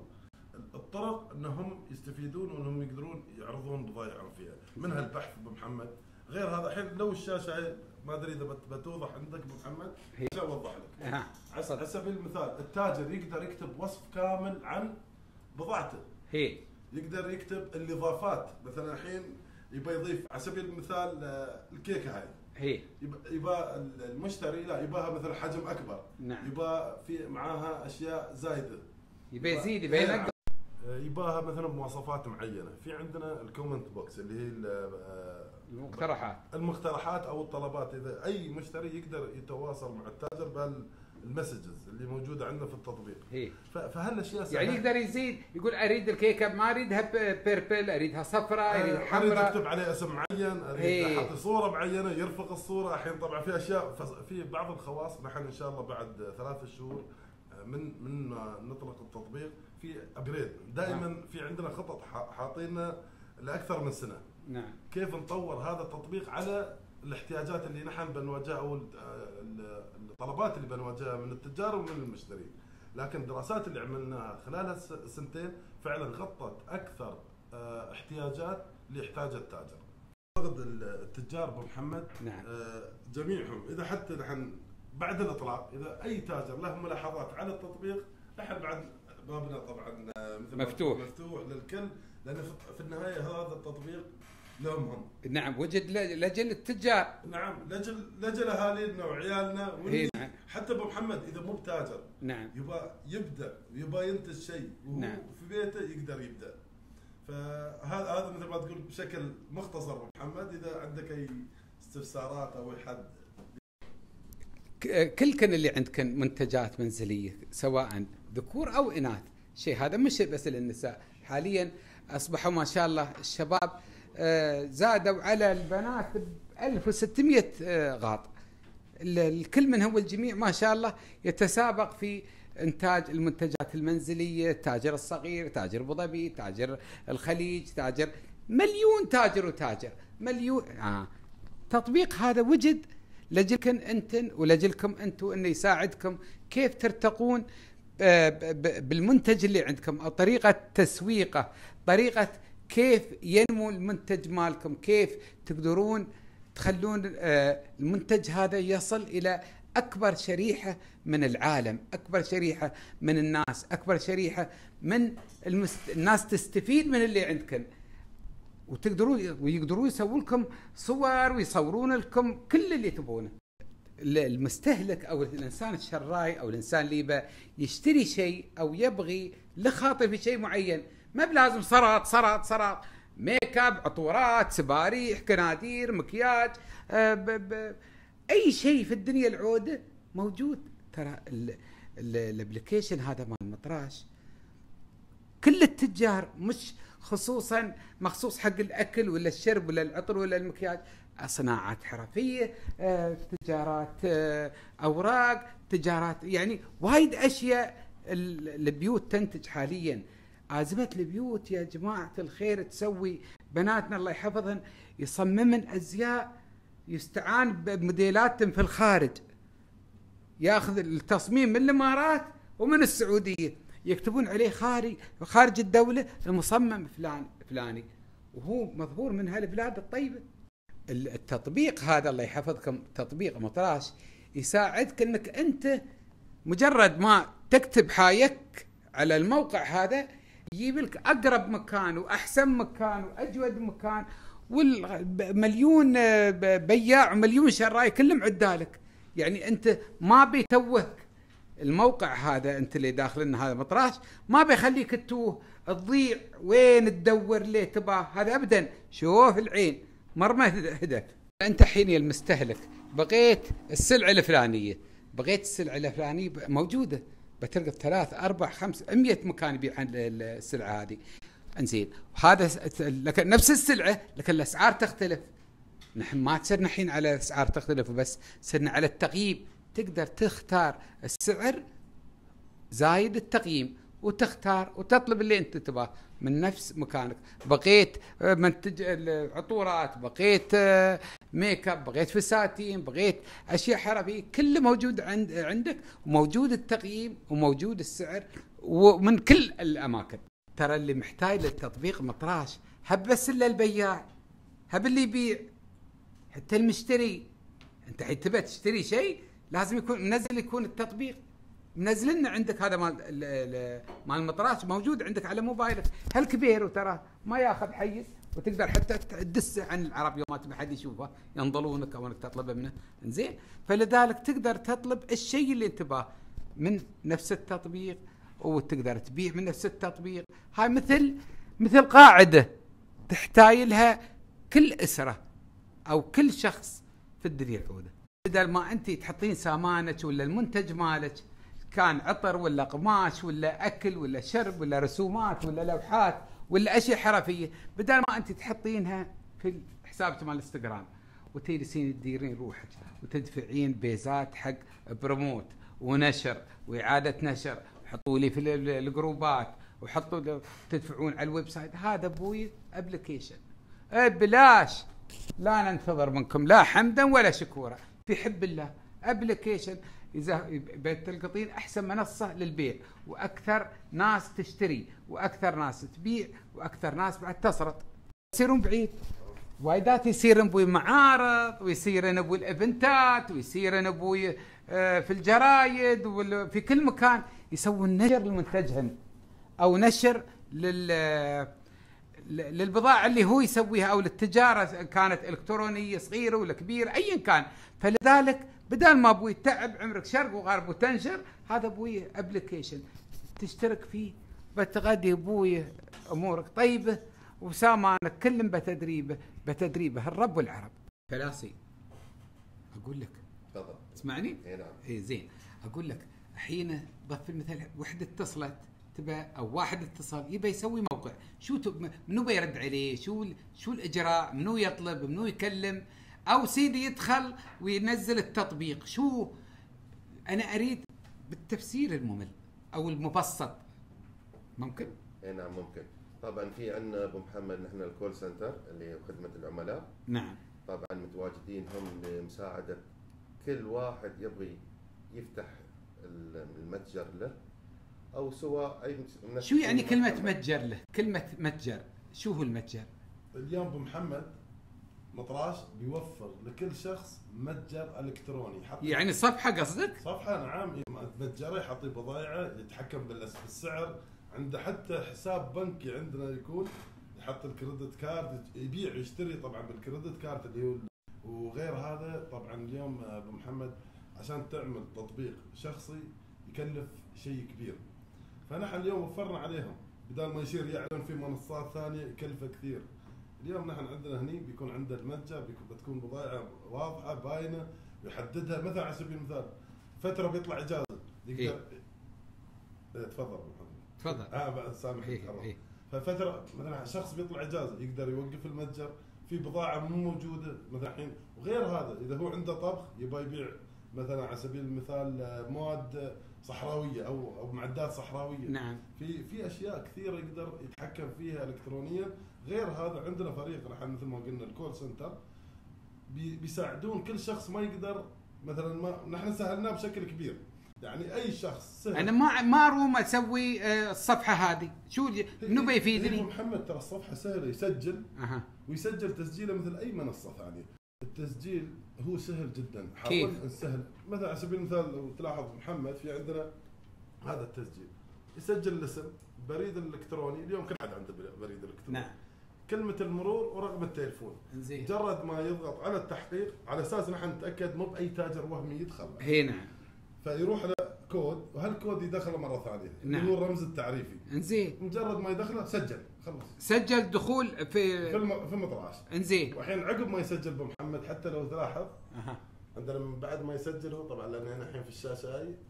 الطرق انهم يستفيدون وانهم يقدرون يعرضون بضايعهم فيها، منها البحث بمحمد. غير هذا الحين لو الشاشه هي ما ادري اذا بتوضح عندك بمحمد، عشان اوضح لك. آه. على سبيل المثال التاجر يقدر يكتب وصف كامل عن بضاعته. هي. يقدر يكتب الاضافات، مثلا الحين يبى يضيف على سبيل المثال آه، الكيكه هاي هي يبى يبى المشتري لا يباها مثلا حجم اكبر، نعم. يبى في معاها اشياء زايده، يبى يزيد يبى ينقص، يباها مثلا بمواصفات معينه. في عندنا الكومنت بوكس اللي هي المقترحات المقترحات او الطلبات، اذا اي مشتري يقدر يتواصل مع التاجر بهالمسجز اللي موجوده عندنا في التطبيق. هي فهالاشياء يعني يقدر يزيد، يقول اريد الكيكه ما اريدها بيربل، اريدها صفراء، اريدها اريد حمراء، اكتب عليه اسم معين، اريد احط صوره معينه، يرفق الصوره. الحين طبعا في اشياء في بعض الخواص نحن ان شاء الله بعد ثلاث شهور من من ما نطلق التطبيق في ابجريد دائما. في عندنا خطط حاطينها لاكثر من سنه. نعم. كيف نطور هذا التطبيق على الاحتياجات اللي نحن بنواجهها او الطلبات اللي بنواجهها من التجار ومن المشترين. لكن الدراسات اللي عملناها خلال السنتين فعلا غطت اكثر احتياجات اللي يحتاجها التاجر. اعتقد التجار ابو محمد نعم. جميعهم اذا حتى نحن بعد الاطلاق اذا اي تاجر له ملاحظات على التطبيق نحن بعد بابنا طبعا مثل مفتوح مفتوح للكل، لان في النهايه هذا التطبيق لهم هم. نعم. وجد لاجل التجار. نعم. لاجل لاجل اهالينا وعيالنا. نعم. حتى ابو محمد اذا مو بتاجر نعم يبغى يبدا يبغى ينتج شيء وهو نعم. في بيته يقدر يبدا. فهذا هذا مثل ما تقول بشكل مختصر ابو محمد. اذا عندك اي استفسارات او اي حد، كلكن اللي عندكن منتجات منزليه سواء ذكور او اناث، شيء هذا مش بس للنساء، حاليا اصبحوا ما شاء الله الشباب زادوا على البنات ب ألف وستمئة غاط. الكل منهم والجميع ما شاء الله يتسابق في انتاج المنتجات المنزليه، التاجر الصغير، تاجر ابو ظبي، تاجر الخليج، تاجر مليون تاجر وتاجر مليون. آه. تطبيق هذا وجد لجلكم انتن ولجلكم انتم انه يساعدكم كيف ترتقون بالمنتج اللي عندكم، او طريقه تسويقه، طريقه كيف ينمو المنتج مالكم، كيف تقدرون تخلون المنتج هذا يصل الى اكبر شريحه من العالم، اكبر شريحه من الناس، اكبر شريحه من المست... الناس تستفيد من اللي عندكم، وتقدرون ويقدرون يسوون لكم صور ويصورون لكم كل اللي تبونه. المستهلك او الانسان الشراي او الانسان اللي يبى يشتري شيء او يبغي لخاطر في شيء معين، ما بلازم صراط صراط صراط ميك اب، عطورات، سباريح، كنادير، مكياج، آه ب ب اي شيء في الدنيا العوده موجود. ترى الابلكيشن هذا مال مطراش كل التجار، مش خصوصا مخصوص حق الاكل ولا الشرب ولا العطر ولا المكياج، صناعات حرفيه، آه، تجارات، آه، اوراق، تجارات، يعني وايد اشياء البيوت تنتج حاليا. ازمه البيوت يا جماعه الخير تسوي بناتنا الله يحفظهن يصممن ازياء يستعان بموديلات في الخارج، ياخذ التصميم من الامارات ومن السعوديه، يكتبون عليه خارج خارج الدوله المصمم فلان فلاني، وهو مظهور من هالبلاد الطيبه. التطبيق هذا الله يحفظكم تطبيق مطراش يساعدك انك انت مجرد ما تكتب حايك على الموقع هذا يجيب لك اقرب مكان واحسن مكان واجود مكان، والمليون بياع ومليون شراي كلهم عدالك. يعني انت ما بيتوهك الموقع هذا، انت اللي داخل هذا مطراش ما بيخليك تتوه تضيع وين تدور ليه تباه، هذا ابدا. شوف العين مرمى هدف. انت حين يا المستهلك بغيت السلعه الفلانيه، بغيت السلعه الفلانيه موجوده، بتلقى ثلاث اربع خمس مئة مكان يبيع عن السلعه هذه. انزين هذا لكن نفس السلعه لكن الاسعار تختلف. نحن ما تصيرنا الحين على اسعار تختلف بس، صرنا على التقييم، تقدر تختار السعر زايد التقييم وتختار وتطلب اللي انت تبغاه من نفس مكانك. بقيت منتج عطورات، بقيت ميك اب، بقيت فساتين، بقيت اشياء حرفيه، كله موجود عند عندك، وموجود التقييم وموجود السعر ومن كل الاماكن. ترى اللي محتاج للتطبيق مطراش هب بس الا البياع، هب اللي يبيع، حتى المشتري. انت حين تبى تشتري شيء لازم يكون منزل، يكون التطبيق منزل لنا عندك. هذا مال مال المطراش موجود عندك على موبايلك هالكبير، وترى ما ياخذ حيز وتقدر حتى تدسه عن العرب يوم ما تبي حد يشوفه ينضلونك او انك تطلبه منه، انزين؟ فلذلك تقدر تطلب الشيء اللي انتباه من نفس التطبيق وتقدر تبيع من نفس التطبيق. هاي مثل مثل قاعده تحتاج لها كل اسره او كل شخص في الدنيا العوده. بدل ما انت تحطين سامانك ولا المنتج مالك كان عطر ولا قماش ولا اكل ولا شرب ولا رسومات ولا لوحات ولا اشياء حرفيه، بدل ما انت تحطينها في حسابك مال الانستغرام وتجلسين تديرين روحك وتدفعين بيزات حق بروموت ونشر واعاده نشر، حطوا لي في الجروبات وحطوا تدفعون على الويب سايت، هذا ابوي ابلكيشن بلاش، لا ننتظر منكم لا حمدا ولا شكورا، في حب الله ابلكيشن بتلقطين احسن منصه للبيع واكثر ناس تشتري واكثر ناس تبيع واكثر ناس بعد تسرط. يصيرون بعيد وايدات، يصيرون ابوي معارض ويصيرون ابوي الايفنتات ويصيرون ابوي في الجرايد وفي كل مكان يسوون نشر لمنتجهم او نشر لل للبضاعه اللي هو يسويها او للتجاره كانت الكترونيه صغيره ولا كبيره ايا كان. فلذلك بدل ما ابوي تعب عمرك شرق وغرب وتنشر، هذا ابوي ابلكيشن تشترك فيه بتغدي ابوي امورك طيبه وسامانك كلهم بتدريبه بتدريبه الرب والعرب. فلاسي اقول لك تفضل اسمعني. اي نعم اي زين. اقول لك الحين ضف المثل وحده اتصلت تبى او واحد اتصل يبى يسوي موقع، شو تب... منو بيرد عليه؟ شو ال... شو الاجراء؟ منو يطلب؟ منو يكلم؟ او سيدي يدخل وينزل التطبيق. شو انا اريد بالتفسير الممل او المبسط. ممكن؟ اي نعم ممكن. طبعا في عندنا ابو محمد نحن الكول سنتر اللي هي خدمه العملاء. نعم. طبعا متواجدين هم لمساعده كل واحد يبغي يفتح المتجر له او سواء اي. شو يعني كلمه متجر له؟ كلمه متجر شو هو المتجر؟ اليوم ابو محمد مطراش بيوفر لكل شخص متجر الكتروني. يعني صفحه قصدك؟ صفحه نعم، متجره يحط بضايعه يتحكم بالسعر، عنده حتى حساب بنكي عندنا يكون يحط الكريدت كارد يبيع يشتري طبعا بالكريدت كارد اللي هو. وغير هذا طبعا اليوم ابو محمد عشان تعمل تطبيق شخصي يكلف شيء كبير، فنحن اليوم وفرنا عليهم بدل ما يصير يعلن في منصات ثانيه يكلفه كثير. اليوم نحن عندنا هني بيكون عنده المتجر بتكون بضائع واضحه باينه يحددها. مثلا على سبيل المثال فتره بيطلع اجازه يقدر إيه؟ تفضل ابو محمد تفضل. اه سامحني إيه؟ إيه؟ ففتره مثلا شخص بيطلع اجازه يقدر يوقف المتجر في بضاعه مو موجوده مثلا الحين. وغير هذا اذا هو عنده طبخ يبغى يبيع مثلا على سبيل المثال مواد صحراويه او او معدات صحراويه. نعم. في في اشياء كثيره يقدر يتحكم فيها الكترونيا. غير هذا عندنا فريق نحن مثل ما قلنا الكول سنتر بي بيساعدون كل شخص ما يقدر مثلا ما نحن سهلناه بشكل كبير. يعني اي شخص سهل. انا ما ما اروم اسوي الصفحه هذه، شو منو بيفيدني؟ محمد ترى الصفحه سهله يسجل أه. ويسجل تسجيله مثل اي منصه ثانيه. التسجيل هو سهل جدا. كيف؟ حاول نسهل. مثلا على سبيل المثال لو تلاحظ محمد في عندنا هذا التسجيل يسجل الاسم، بريد الالكتروني، اليوم كل حد عنده بريد الكتروني. نعم. كلمة المرور ورقم التليفون. زين. مجرد ما يضغط على التحقيق على اساس نحن نتاكد مو باي تاجر وهمي يدخل. هي نعم. فيروح له كود وهالكود يدخله مره ثانيه. نعم. اللي هو الرمز التعريفي. انزين. مجرد ما يدخله سجل خلص. سجل دخول في في الم... في المطراش. انزين. والحين عقب ما يسجل ابو محمد حتى لو تلاحظ اها عندنا من بعد ما يسجل هو طبعا لان هنا الحين في الشاشه هاي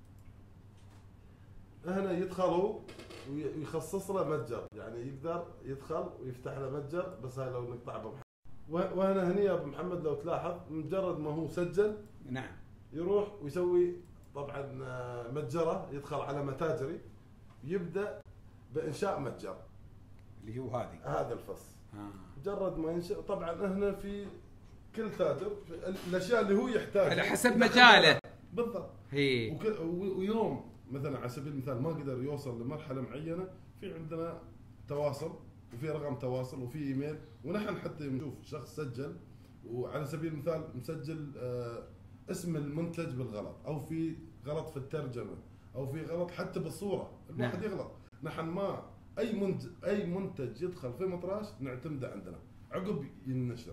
هنا يدخلوا ويخصص له متجر، يعني يقدر يدخل ويفتح له متجر. بس هاي لو نقطع ابو محمد وهنا هني يا ابو محمد لو تلاحظ مجرد ما هو سجل نعم يروح ويسوي طبعا متجره، يدخل على متاجري يبدا بانشاء متجر اللي هو هذه هذا الفص. آه. مجرد ما ينشا طبعا هنا في كل تاجر في الاشياء اللي هو يحتاجها على حسب مجاله بالضبط. هي وك... ويوم مثلا على سبيل المثال ما قدر يوصل لمرحله معينه، في عندنا تواصل وفي رقم تواصل وفي ايميل، ونحن حتى نشوف شخص سجل وعلى سبيل المثال مسجل آه اسم المنتج بالغلط او في غلط في الترجمه او في غلط حتى بالصوره، الواحد يغلط. نحن ما اي منتج اي منتج يدخل في مطراش نعتمده عندنا عقب ينشر.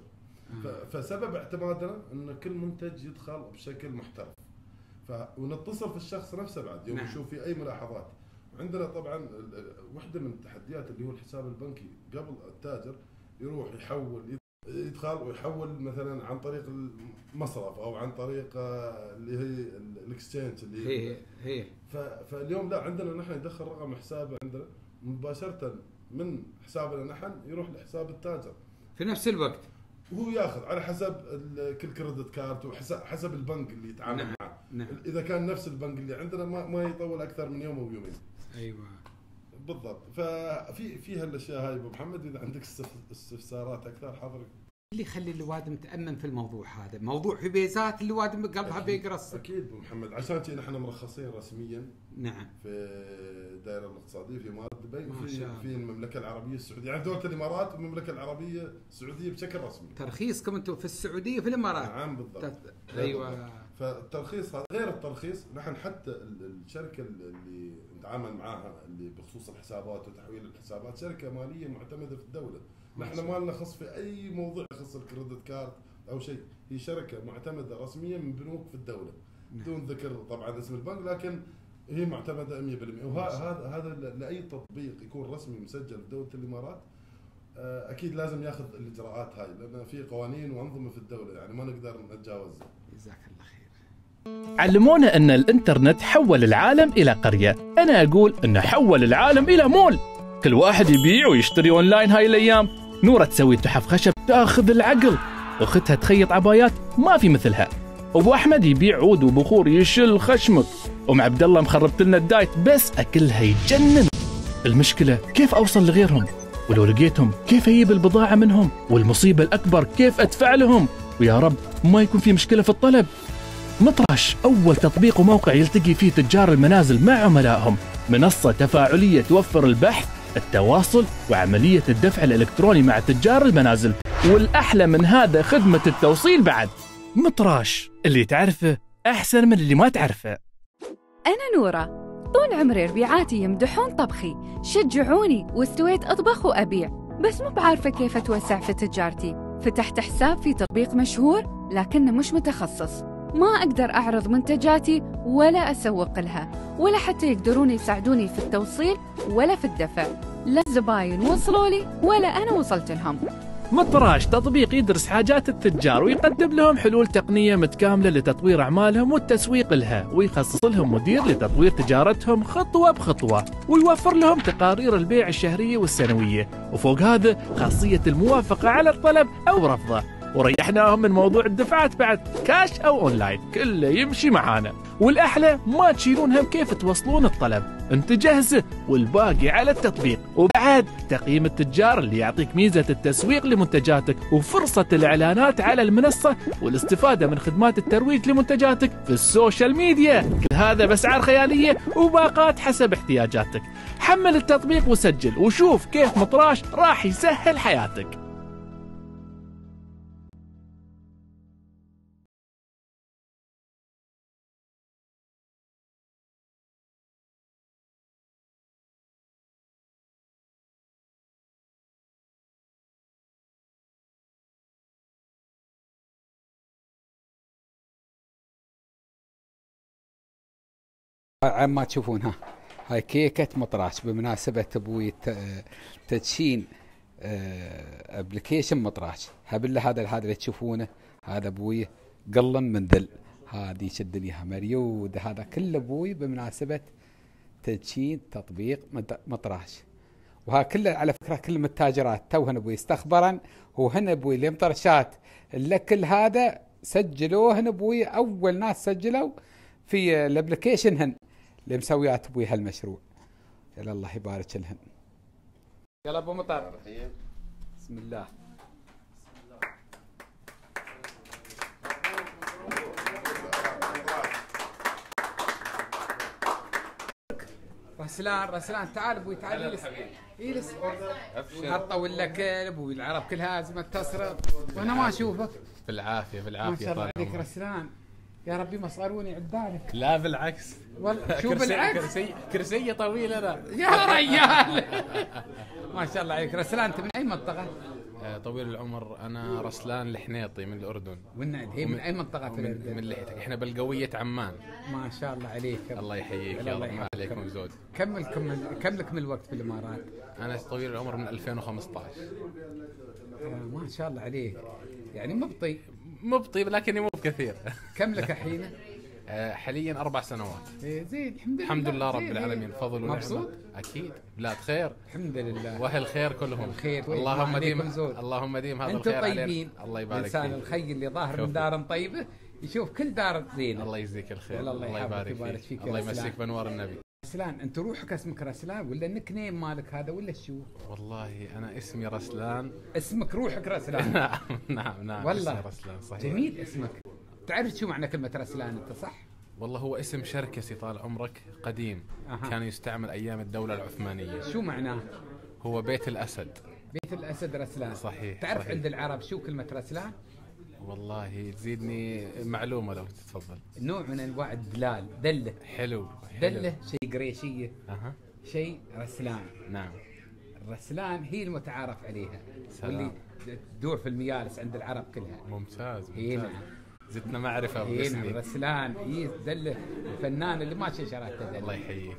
فسبب اعتمادنا ان كل منتج يدخل بشكل محترف. ف ونتصل في الشخص نفسه بعد يوم نشوف في اي ملاحظات. عندنا طبعا واحده من التحديات اللي هو الحساب البنكي قبل التاجر يروح يحول يدخل ويحول مثلا عن طريق المصرف او عن طريق اللي هي الاكسشينج اللي هي هي فاليوم لا عندنا نحن يدخل رقم حسابه عندنا مباشره من حسابنا نحن يروح لحساب التاجر في نفس الوقت، وهو ياخذ على حسب كل كريدت كارت وحسب البنك اللي يتعامل نعم. معه. نعم. اذا كان نفس البنك اللي عندنا ما, ما يطول اكثر من يوم او يومين. ايوه بالضبط. ففي في هالاشياء هاي ابو محمد، اذا عندك استفسارات اكثر حضرتك. اللي يخلي الوادم متامن في الموضوع هذا، موضوع حبيزات الوادم قلبها بيقرص. اكيد ابو محمد، عشان كذا نحن مرخصين رسميا. نعم. في الدائره الاقتصاديه في اماره دبي وفي في المملكه العربيه السعوديه، يعني دوله الامارات والمملكه العربيه السعوديه بشكل رسمي. ترخيصكم انتم في السعوديه في الامارات. نعم بالضبط. تت... ايوه. فالترخيص هذا غير الترخيص، نحن حتى الشركه اللي نتعامل معاها اللي بخصوص الحسابات وتحويل الحسابات شركه ماليه معتمده في الدوله. نحن ما لنا خص في اي موضوع يخص الكريدت كارد او شيء، هي شركه معتمده رسميا من بنوك في الدوله بدون ذكر طبعا اسم البنك، لكن هي معتمده مية بالمية. وهذا هذا لاي تطبيق يكون رسمي مسجل في دوله الامارات اكيد لازم ياخذ الاجراءات هاي، لان في قوانين وانظمه في الدوله يعني ما نقدر نتجاوزها. جزاك الله خير. علمونا ان الانترنت حول العالم الى قريه، انا اقول انه حول العالم الى مول. كل واحد يبيع ويشتري اونلاين هاي الايام. نوره تسوي تحف خشب تاخذ العقل، اختها تخيط عبايات ما في مثلها، ابو احمد يبيع عود وبخور يشل خشمك، ام عبد الله مخربت لنا الدايت بس اكلها يجنن. المشكله كيف اوصل لغيرهم، ولو لقيتهم كيف اجيب البضاعه منهم، والمصيبه الاكبر كيف ادفع لهم، ويا رب ما يكون في مشكله في الطلب. مطرش اول تطبيق وموقع يلتقي فيه تجار المنازل مع عملائهم، منصه تفاعليه توفر البحث، التواصل وعمليه الدفع الالكتروني مع تجار المنازل، والاحلى من هذا خدمه التوصيل بعد. مطرش اللي تعرفه احسن من اللي ما تعرفه. انا نوره، طول عمري ربيعاتي يمدحون طبخي، شجعوني واستويت اطبخ وابيع، بس مو بعارفه كيف اتوسع في تجارتي. فتحت حساب في تطبيق مشهور لكنه مش متخصص، ما أقدر أعرض منتجاتي ولا أسوق لها، ولا حتى يقدرون يساعدوني في التوصيل ولا في الدفع. لا الزباين وصلوا لي ولا أنا وصلت لهم. مطرش تطبيق يدرس حاجات التجار ويقدم لهم حلول تقنية متكاملة لتطوير أعمالهم والتسويق لها، ويخصص لهم مدير لتطوير تجارتهم خطوة بخطوة، ويوفر لهم تقارير البيع الشهرية والسنوية، وفوق هذا خاصية الموافقة على الطلب أو رفضه. وريحناهم من موضوع الدفعات بعد، كاش أو أونلاين كله يمشي معانا. والأحلى ما تشيلون هم كيف توصلون الطلب، انت جاهزة والباقي على التطبيق. وبعد تقييم التجار اللي يعطيك ميزة التسويق لمنتجاتك وفرصة الإعلانات على المنصة والاستفادة من خدمات الترويج لمنتجاتك في السوشيال ميديا، كل هذا بأسعار خيالية وباقات حسب احتياجاتك. حمل التطبيق وسجل وشوف كيف مطراش راح يسهل حياتك. عما تشوفونها هاي كيكة مطراش بمناسبة ابوي تدشين ابلكيشن مطراش. هبله هذا هذا اللي تشوفونه هذا ابوي قلن من ذل، هذه شدني اياها مريود، هذا كله ابوي بمناسبة تدشين تطبيق مطراش. وها كله على فكرة كل التاجرات توهن ابوي استخبرا، وهن ابوي لمطرشات الكل هذا سجلوهن ابوي، اول ناس سجلوا في الابلكيشن هن اللي مسويات ابوي هالمشروع. يلا الله يبارك لهن. يلا ابو مطر بسم الله. رسلان رسلان تعال ابوي تعال اجلس اجلس هطول لك ابوي. العرب كلها ازمه تصرف وانا ما اشوفك. بالعافيه بالعافيه. ما شاء الله عليك رسلان. يا ربي ما صاروني عدالك. لا بالعكس والله شو كرسي بالعكس؟ كرسي كرسية طويلة أنا يا ريال ما شاء الله عليك. رسلان انت من اي منطقة؟ آه، طويل العمر أنا رسلان الحنيطي من الأردن. والنعم هي من اي منطقة في من, الأردن؟ من لحيتك، احنا بلقوية عمان. ما شاء الله عليك. الله يحييك يا الله رب، ما يحفظك. عليكم زود. كمل كمل كم لك من الوقت في الامارات؟ أنا طويل العمر من ألفين وخمسة عشر. آه، ما شاء الله عليك، يعني مبطي مبطي لكني مو بكثير. كم لك الحين؟ آه، حاليا أربع سنوات. إيه زين الحمد لله. الحمد لله رب زين، العالمين، إيه. فضل ونعمة. مبسوط؟ أكيد بلاد خير. الحمد لله. واهل خير كلهم. خير. اللهم ديم زود. اللهم ديم هذا انتم الخير علينا. طيبين. الله يبارك الانسان فيك. الخي اللي ظاهر شوف. من دار طيبه يشوف كل دار زينه. الله يجزيك الخير. الله, الله يحفظك يبارك ويبارك فيك. فيك. الله يا رسلان. يمسيك بانوار النبي. رسلان انت روحك اسمك رسلان ولا النك نيم مالك هذا ولا شو؟ والله انا اسمي رسلان. اسمك روحك رسلان. نعم نعم نعم والله اسمي رسلان صحيح. جميل اسمك. تعرف شو معنى كلمه رسلان انت صح؟ والله هو اسم شركسي طال عمرك قديم. أها. كان يستعمل ايام الدولة العثمانية. شو معناه؟ هو بيت الاسد. بيت الاسد رسلان. صحيح. تعرف صحيح. عند العرب شو كلمه رسلان؟ والله تزيدني معلومة لو تتفضل. نوع من انواع الدلال، دله. حلو. دله شيء قريشيه. اها. شيء رسلان. نعم. الرسلان هي المتعارف عليها. سلام. واللي تدور في الميالس عند العرب كلها. ممتاز ممتاز. هي نعم. زدنا معرفة هي باسمي. نعم. رسلان هي دله الفنان اللي ما شرحته دله. الله يحييك.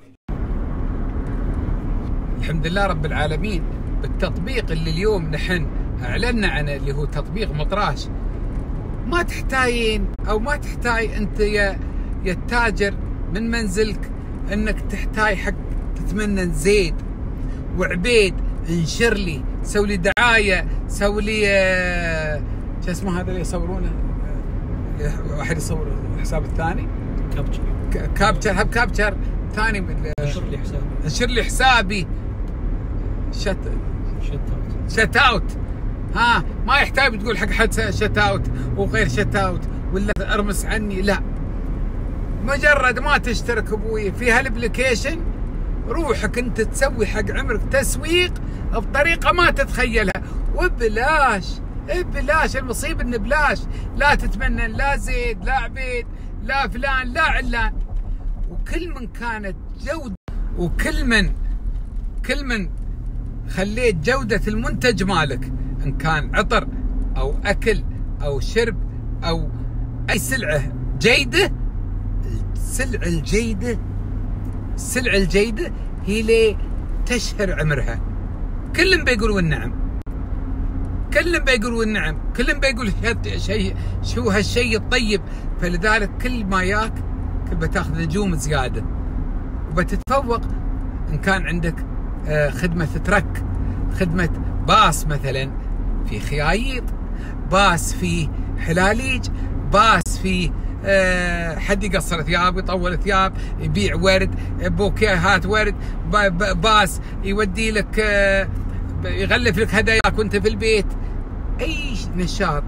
الحمد لله رب العالمين بالتطبيق اللي اليوم نحن اعلنا عنه اللي هو تطبيق مطراش. ما تحتاجين او ما تحتاج انت يا يا التاجر من منزلك انك تحتاج حق تتمنى زيد وعبيد انشر لي، سوي لي دعايه، سوي لي آه، شو اسمه هذا اللي يصورونه، آه، واحد يصور الحساب الثاني كابتشر كابتشر هب كابتشر ثاني. انشر لي حسابي انشر لي حسابي. شت شت اوت شت اوت. ها ما يحتاج تقول حق حد شت اوت وغير شت اوت ولا ارمس عني، لا مجرد ما تشترك ابوي في هالابلكيشن روحك انت تسوي حق عمرك تسويق بطريقه ما تتخيلها وبلاش. بلاش. المصيبه انه بلاش. لا تتمنى لا زيد لا عبيد لا فلان لا علان. وكل من كانت جوده وكل من كل من خليت جودة المنتج مالك إن كان عطر أو أكل أو شرب أو أي سلعة جيدة. السلعة الجيدة السلعة الجيدة هي اللي تشهر عمرها. كلهم بيقولوا النعم، كلهم بيقولوا النعم، كلهم بيقول شيء شو هالشيء الطيب. فلذلك كل ما ياك كل بتاخذ نجوم زيادة وبتتفوق. إن كان عندك خدمة ترك، خدمة باص مثلا في خيايط، باص في حلاليج، باص في أه حد يقصر ثياب يطول ثياب يبيع ورد بوكيهات ورد، باص يودي لك أه يغلف لك هداياك وانت في البيت. اي نشاط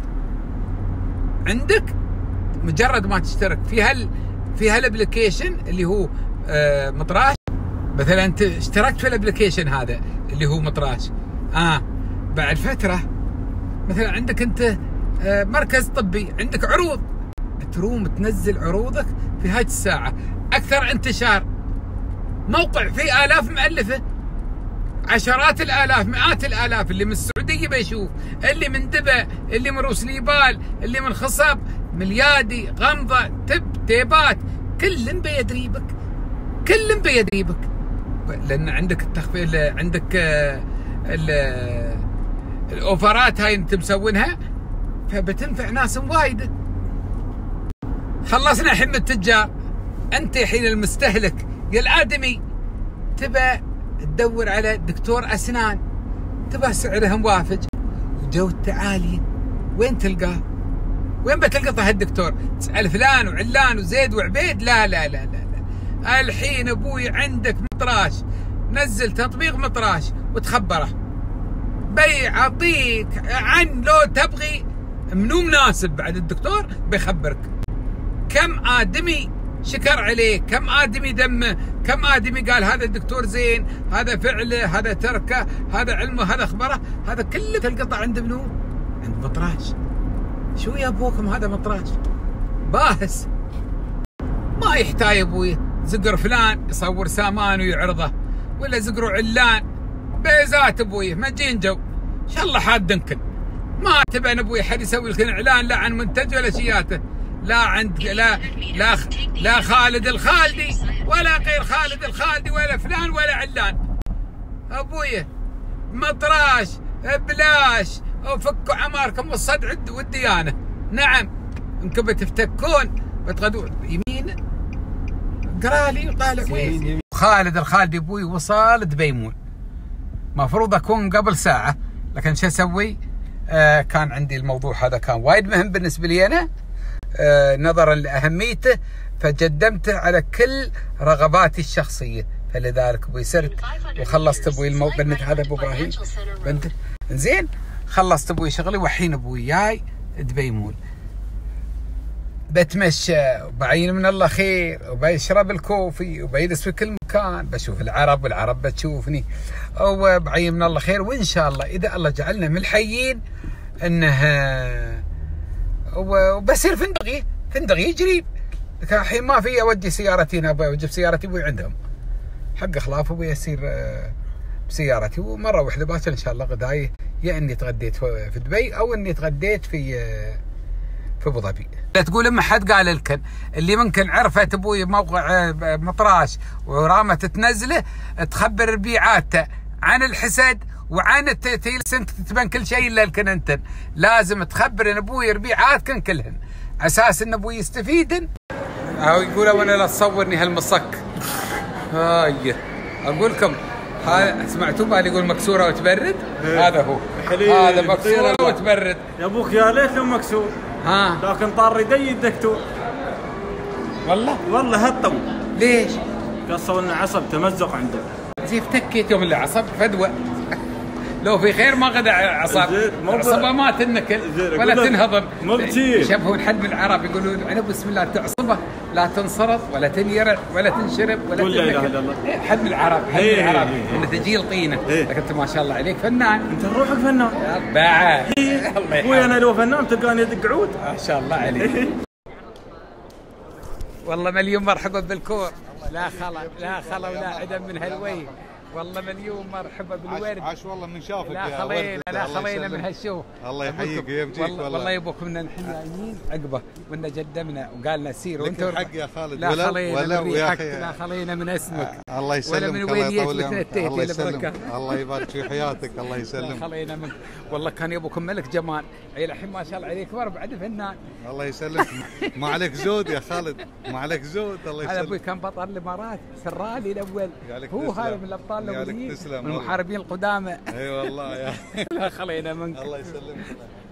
عندك مجرد ما تشترك في هال في هالابلكيشن اللي هو أه مطراش. مثلا انت اشتركت في الابلكيشن هذا اللي هو مطراش، اه بعد فتره مثلا عندك انت آه مركز طبي عندك عروض، تروم تنزل عروضك في هاي الساعه اكثر انتشار. موقع فيه الاف مؤلفه، عشرات الالاف مئات الالاف. اللي من السعوديه بيشوف، اللي من دبا، اللي من روسليبال، اللي من خصب، مليادي، غمضه، تب، تيبات، كلهم بيدريبك، كلهم بيدريبك. لان عندك التخفيض، عندك الاوفرات هاي انت مسوينها فبتنفع ناس وايد. خلصنا الحين من التجار، انت الحين المستهلك يا الادمي تبى تدور على دكتور اسنان، تبى سعره موافق وجودته عاليه، وين تلقاه؟ وين بتلقط هالدكتور؟ تسال فلان وعلان وزيد وعبيد؟ لا لا لا لا, لا. الحين ابوي عندك مطراش، نزل تطبيق مطراش وتخبره بيعطيك عن لو تبغي منو مناسب. بعد الدكتور بيخبرك كم آدمي شكر عليه، كم آدمي دمه، كم آدمي قال هذا الدكتور زين، هذا فعله، هذا تركه، هذا علمه، هذا خبره. هذا كله تلقطه عند منو؟ عند مطراش. شو يا ابوكم هذا مطراش باهس ما يحتاج ابوي زقر فلان يصور سامان ويعرضه، ولا زقروا علان بيزات ابوي مجين جو ان شاء الله حاد دنكن. ما تبين ابوي حد يسوي لك اعلان لا عن منتج ولا شياته، لا عند لا لا لا خالد الخالدي ولا غير خالد الخالدي ولا فلان ولا علان. ابوي مطراش بلاش وفكوا عماركم الصدع والديانه. نعم انكم بتفتكون بتغدون يمين قرالي وطالع وين. خالد الخالدي ابوي وصل دبيمون، مفروض اكون قبل ساعه، لكن شو اسوي؟ آه كان عندي الموضوع هذا كان وايد مهم بالنسبه لي انا، آه نظرا لاهميته فقدمته على كل رغباتي الشخصيه، فلذلك ابوي سرت وخلصت ابوي الموضوع. بنت هذا ابو ابراهيم بنت زين، خلصت ابوي شغلي والحين ابوي جاي دبيمول، بتمشى وبعين من الله خير وبيشرب الكوفي وبيجلس في كل مكان، بشوف العرب والعرب بتشوفني، وبعين من الله خير. وان شاء الله اذا الله جعلنا من الحيين انه وبصير فندقي فندقي قريب. لكن الحين ما في اودي سيارتي، انا بجيب سيارتي ابوي عندهم حق خلاف ابوي يصير بسيارتي، ومره واحده باكر ان شاء الله غداي يا اني تغديت في دبي او اني تغديت في في ابو ظبي. لا تقول ما حد قال لكن، اللي ممكن عرفت ابوي موقع مطراش ورامت تنزله تخبر ربيعاته عن الحسد وعن التيلسنت تبان كل شيء الا لكن انت لازم تخبر ان ابوي ربيعاتكن كلهن اساس ان ابوي يستفيدن. او يقولوا انا لا تصورني هالمصك هاي اقول لكم. هذا سمعتوا بالي يقول مكسوره وتبرد؟ هذا هو هذا مكسوره وتبرد. يا ابوك يا ليت لو مكسور، ها لكن طار يدي الدكتور. والله والله هطوا. ليش؟ قصوا لنا عصب تمزق عنده. زي افتكيت يوم اللي عصب فدوى. لو في خير ما غدا عصب، عصبه ما تنكل ولا تنهضم. مو بشير يشبهوا الحلم العرب يقولون العنب بسم الله تعصبه لا تنصرف ولا تنيرع ولا تنشرب ولا تنكل. حلم العرب حلم هي العرب هي انه تجيل طينه. لكن انت ما شاء الله عليك فنان. انت روحك فنان بعد. الله يحفظك. انا لو فنان تلقاني ادق عود. ما شاء الله عليك. والله مليون مرحبا بالكور. لا خلا لا خلا ولا عدم من هالوي. والله مليون مرحبا بالورد. عاش والله من شافك لا يا خلينا ورد. لا خلينا من هالشوف. الله يحييك ويمجيك. والله والله يبوك من نحن جايين عقبه وإن قدمنا وقالنا سير وانت حق يا خالد. لا خلينا من ريحك لا خلينا من اسمك. آه الله يسلمك. ولا من وين جيت الله يسلمك. الله يبارك في حياتك. الله يسلمك. خلينا من والله كان يبوكم ملك جمال. عيل الحين ما شاء الله عليك كبر بعد فنان. الله يسلمك. ما عليك زود يا خالد، ما عليك زود. الله يسلمك. هذا ابوي كان بطل الامارات سرالي الاول، هو هذا من الابطال الاولين من المحاربين القدامى. اي والله يا لا خلينا منك. الله يسلمك.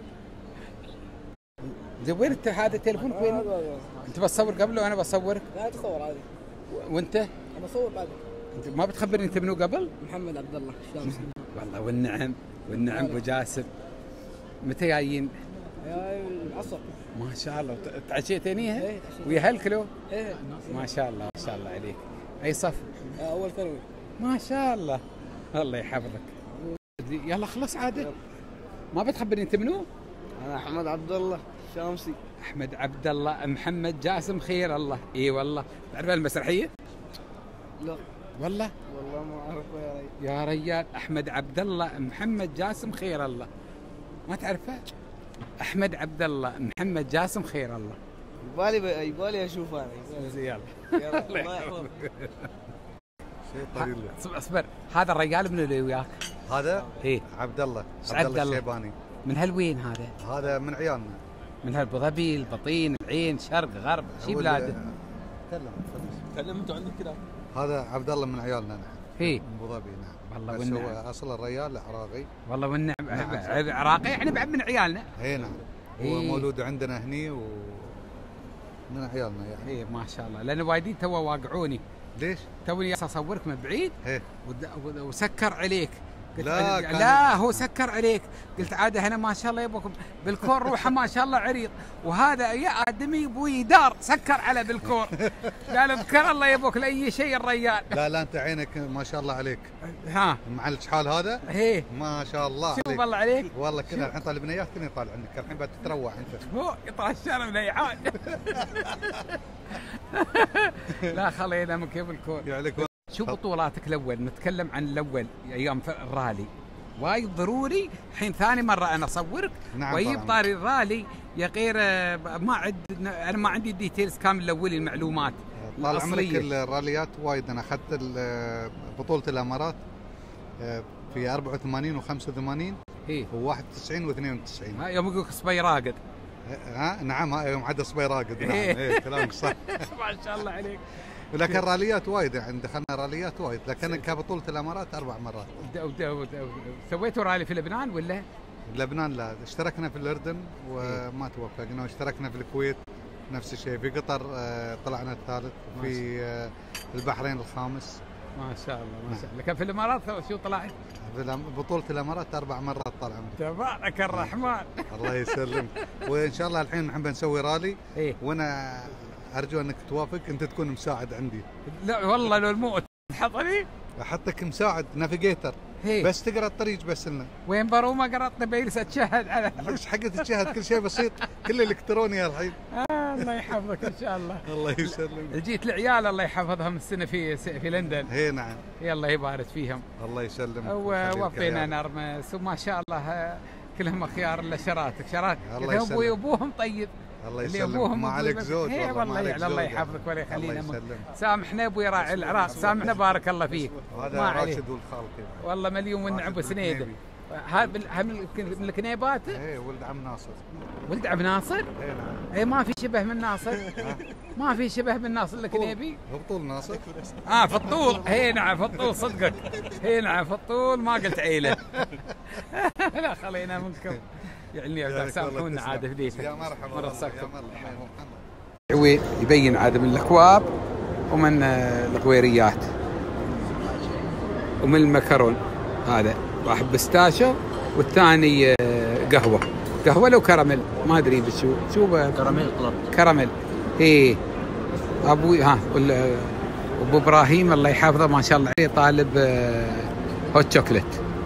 زين وين انت هذا تليفونك وين؟ انت بتصور قبله وانا بصورك؟ لا تصور عادي. وانت؟ انا بصور بعد. انت ما بتخبرني انت منو قبل؟ محمد عبد الله الشامسي. والله والنعم والنعم ابو جاسم. متى جايين؟ جاي العصر. ما شاء الله. تعشيت هنيها؟ ايه ويا هالكلو؟ ايه ما شاء الله ما شاء الله عليك. اي صف؟ اول ثانوي. ما شاء الله. الله يحفظك. يلا خلص عادل. ما بتخبرني انت منو؟ انا احمد عبد الله الشامسي. احمد عبد الله محمد جاسم خير الله. اي والله. تعرف المسرحيه؟ لا والله والله ما اعرفه يا ريت. يا ريال احمد عبد الله محمد جاسم خير الله. ما تعرفه؟ احمد عبد الله محمد جاسم خير الله. يبالي يبالي اشوف انا. يلا يلا الله يحفظك. اصبر. هذا الرجال من اللي وياك؟ هذا؟ ايه عبد الله عبد الله الشيباني. من هالوين هذا؟ هذا من عيالنا. من هالابو ظبي، البطين، العين، شرق، غرب، شي بلاده؟ تكلم تكلم انتوا عندك كلام. هذا عبد الله من عيالنا نحن. ايه من ابو ظبي نعم. والله بس والنعم. هو اصل الريال عراقي. والله والنعم. نعم. عراقي يعني بعد من عيالنا. اي نعم. هو إيه. مولود عندنا هني و من عيالنا يعني. ايه ما شاء الله. لان وايدين تو واقعوني. ليش؟ توني اصورك من بعيد ايه وسكر عليك قلت لا لا, لا هو سكر عليك. قلت عاد هنا ما شاء الله يبوك بالكور روحه ما شاء الله عريض، وهذا يا ادمي ابوي دار سكر على بالكور. قال بكر الله يبوك لاي شيء الريال. لا لا انت عينك ما شاء الله عليك. ها مع الشحال هذا؟ ايه ما شاء الله شوف عليك. والله عليك. والله كذا الحين طالع بنيات كذا يطالع عندك، الحين بعد تتروع انت. هو يطلع الشارع من اي حاجه. لا خلينا من كيف الكور. شو بطولاتك الاول؟ نتكلم عن الاول ايام الرالي. وايد ضروري الحين ثاني مره انا اصورك. نعم ويجيب طاري الرالي يا غير ما عد انا ما عندي ديتيلز كامل الاولي المعلومات طال عمرك الراليات وايد. انا اخذت بطوله الامارات في أربعة وثمانين وخمسة وثمانين ايه وواحد وتسعين واثنين وتسعين. ها يوم يقولك صبي راقد. ها نعم يوم عاد صبي راقد. نعم ايه كلامك صح. ما شاء الله عليك. ولكن راليات وايد يعني دخلنا راليات وايد، لكن كبطولة الامارات اربع مرات. سويتوا رالي في لبنان ولا؟ لبنان لا، اشتركنا في الاردن وما توفقنا، واشتركنا في الكويت نفس الشيء، في قطر طلعنا الثالث، في البحرين الخامس. ما شاء الله ما شاء الله. لكن في الامارات شو طلعت؟ في بطولة الامارات اربع مرات طلعنا. تبارك الرحمن. الله يسلمك. وان شاء الله الحين نحب نسوي رالي. إيه؟ وانا ارجو انك توافق، انت تكون مساعد عندي. لا والله لو الموت تحطني احطك مساعد نافيجيتر. هي. بس تقرا الطريق بس لنا. وين برو ما قرأت بيجلس اتشهد على ليش حق تتشهد كل شيء بسيط، كل الكتروني الحين. آه الله يحفظك ان شاء الله. الله يسلمك. جيت العيال الله يحفظهم السنه في في لندن. اي نعم. يلا يبارك فيهم. الله يسلمك. ووفينا نرمس وما شاء الله كلهم خيار الا شراتك شرات. الله يسلمك. ابوي وابوهم طيب. الله يسلمك. ما عليك زود والله. والله عليك الله يحفظك ولا يخلينا. الله يسلمك. سامحنا ابوي راعي العراق، سامحنا بارك الله فيك. هذا راشد والخال. والله مليون والنعم وسنيده. هذا من الكنيبات؟ ايه ولد عم ناصر. ولد عم ناصر؟ اي نعم. اي ما في شبه من ناصر. ما في شبه من ناصر الكنيبي. بطول ناصر. اه في الطول. اي نعم في الطول صدقك. اي نعم في الطول ما قلت عيله. لا خلينا منكم. يعني سامحونا عاد هذيك. يا مرحبا. مرة ساكتم. عويل يبين عاد من الاكواب ومن القويريات ومن المكرون. هذا واحد بستاشو والثاني قهوه. قهوه لو كراميل ما ادري بشو شو كراميل طلب. كراميل. ايه ابوي ها ابو ابراهيم الله يحفظه ما شاء الله عليه طالب هوت شوكليت.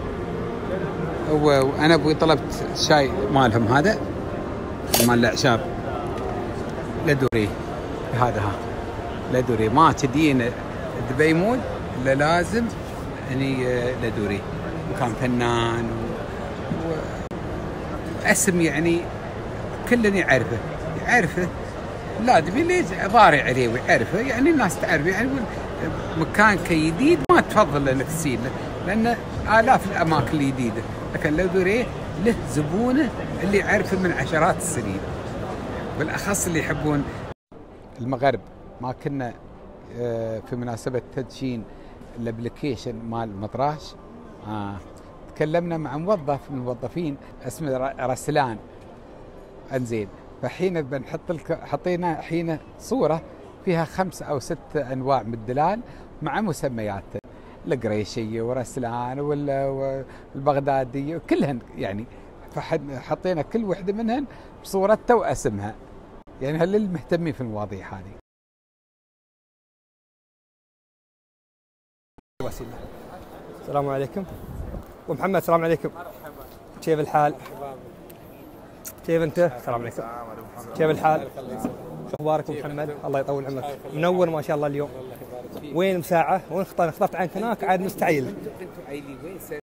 وانا ابوي طلبت شاي مالهم هذا مال الاعشاب لدوري. هذا ها لدوري ما تدين دبي مول الا لازم يعني لدوري. كان فنان واسم يعني كل يعرفه يعرفه لا دبي ليش ضاري عليه ويعرفه يعني الناس تعرفه يعني مكان كجديد ما تفضل انك تسير لان الاف الاماكن الجديده، لكن لو دوري له زبونه اللي يعرفه من عشرات السنين، بالاخص اللي يحبون المغرب. ما كنا في مناسبه تدشين الابلكيشن مال مطراش آه. تكلمنا مع موظف من الموظفين اسمه رسلان. انزين فحين بنحط لك حطينا حين صوره فيها خمس او ست انواع من الدلال مع مسميات القريشيه ورسلان والبغداديه كلهن يعني، فحطينا كل وحده منهن بصورتها واسمها يعني هل المهتمين في المواضيع هذه. السلام عليكم. ابو محمد السلام عليكم. كيف الحال؟ كيف انت؟ السلام عليكم. كيف الحال؟ شو اخبارك ابو محمد؟ الله يطول عمرك. منور ما شاء الله اليوم. وين مساعه؟ وين خطرت عنك هناك عاد مستعيل.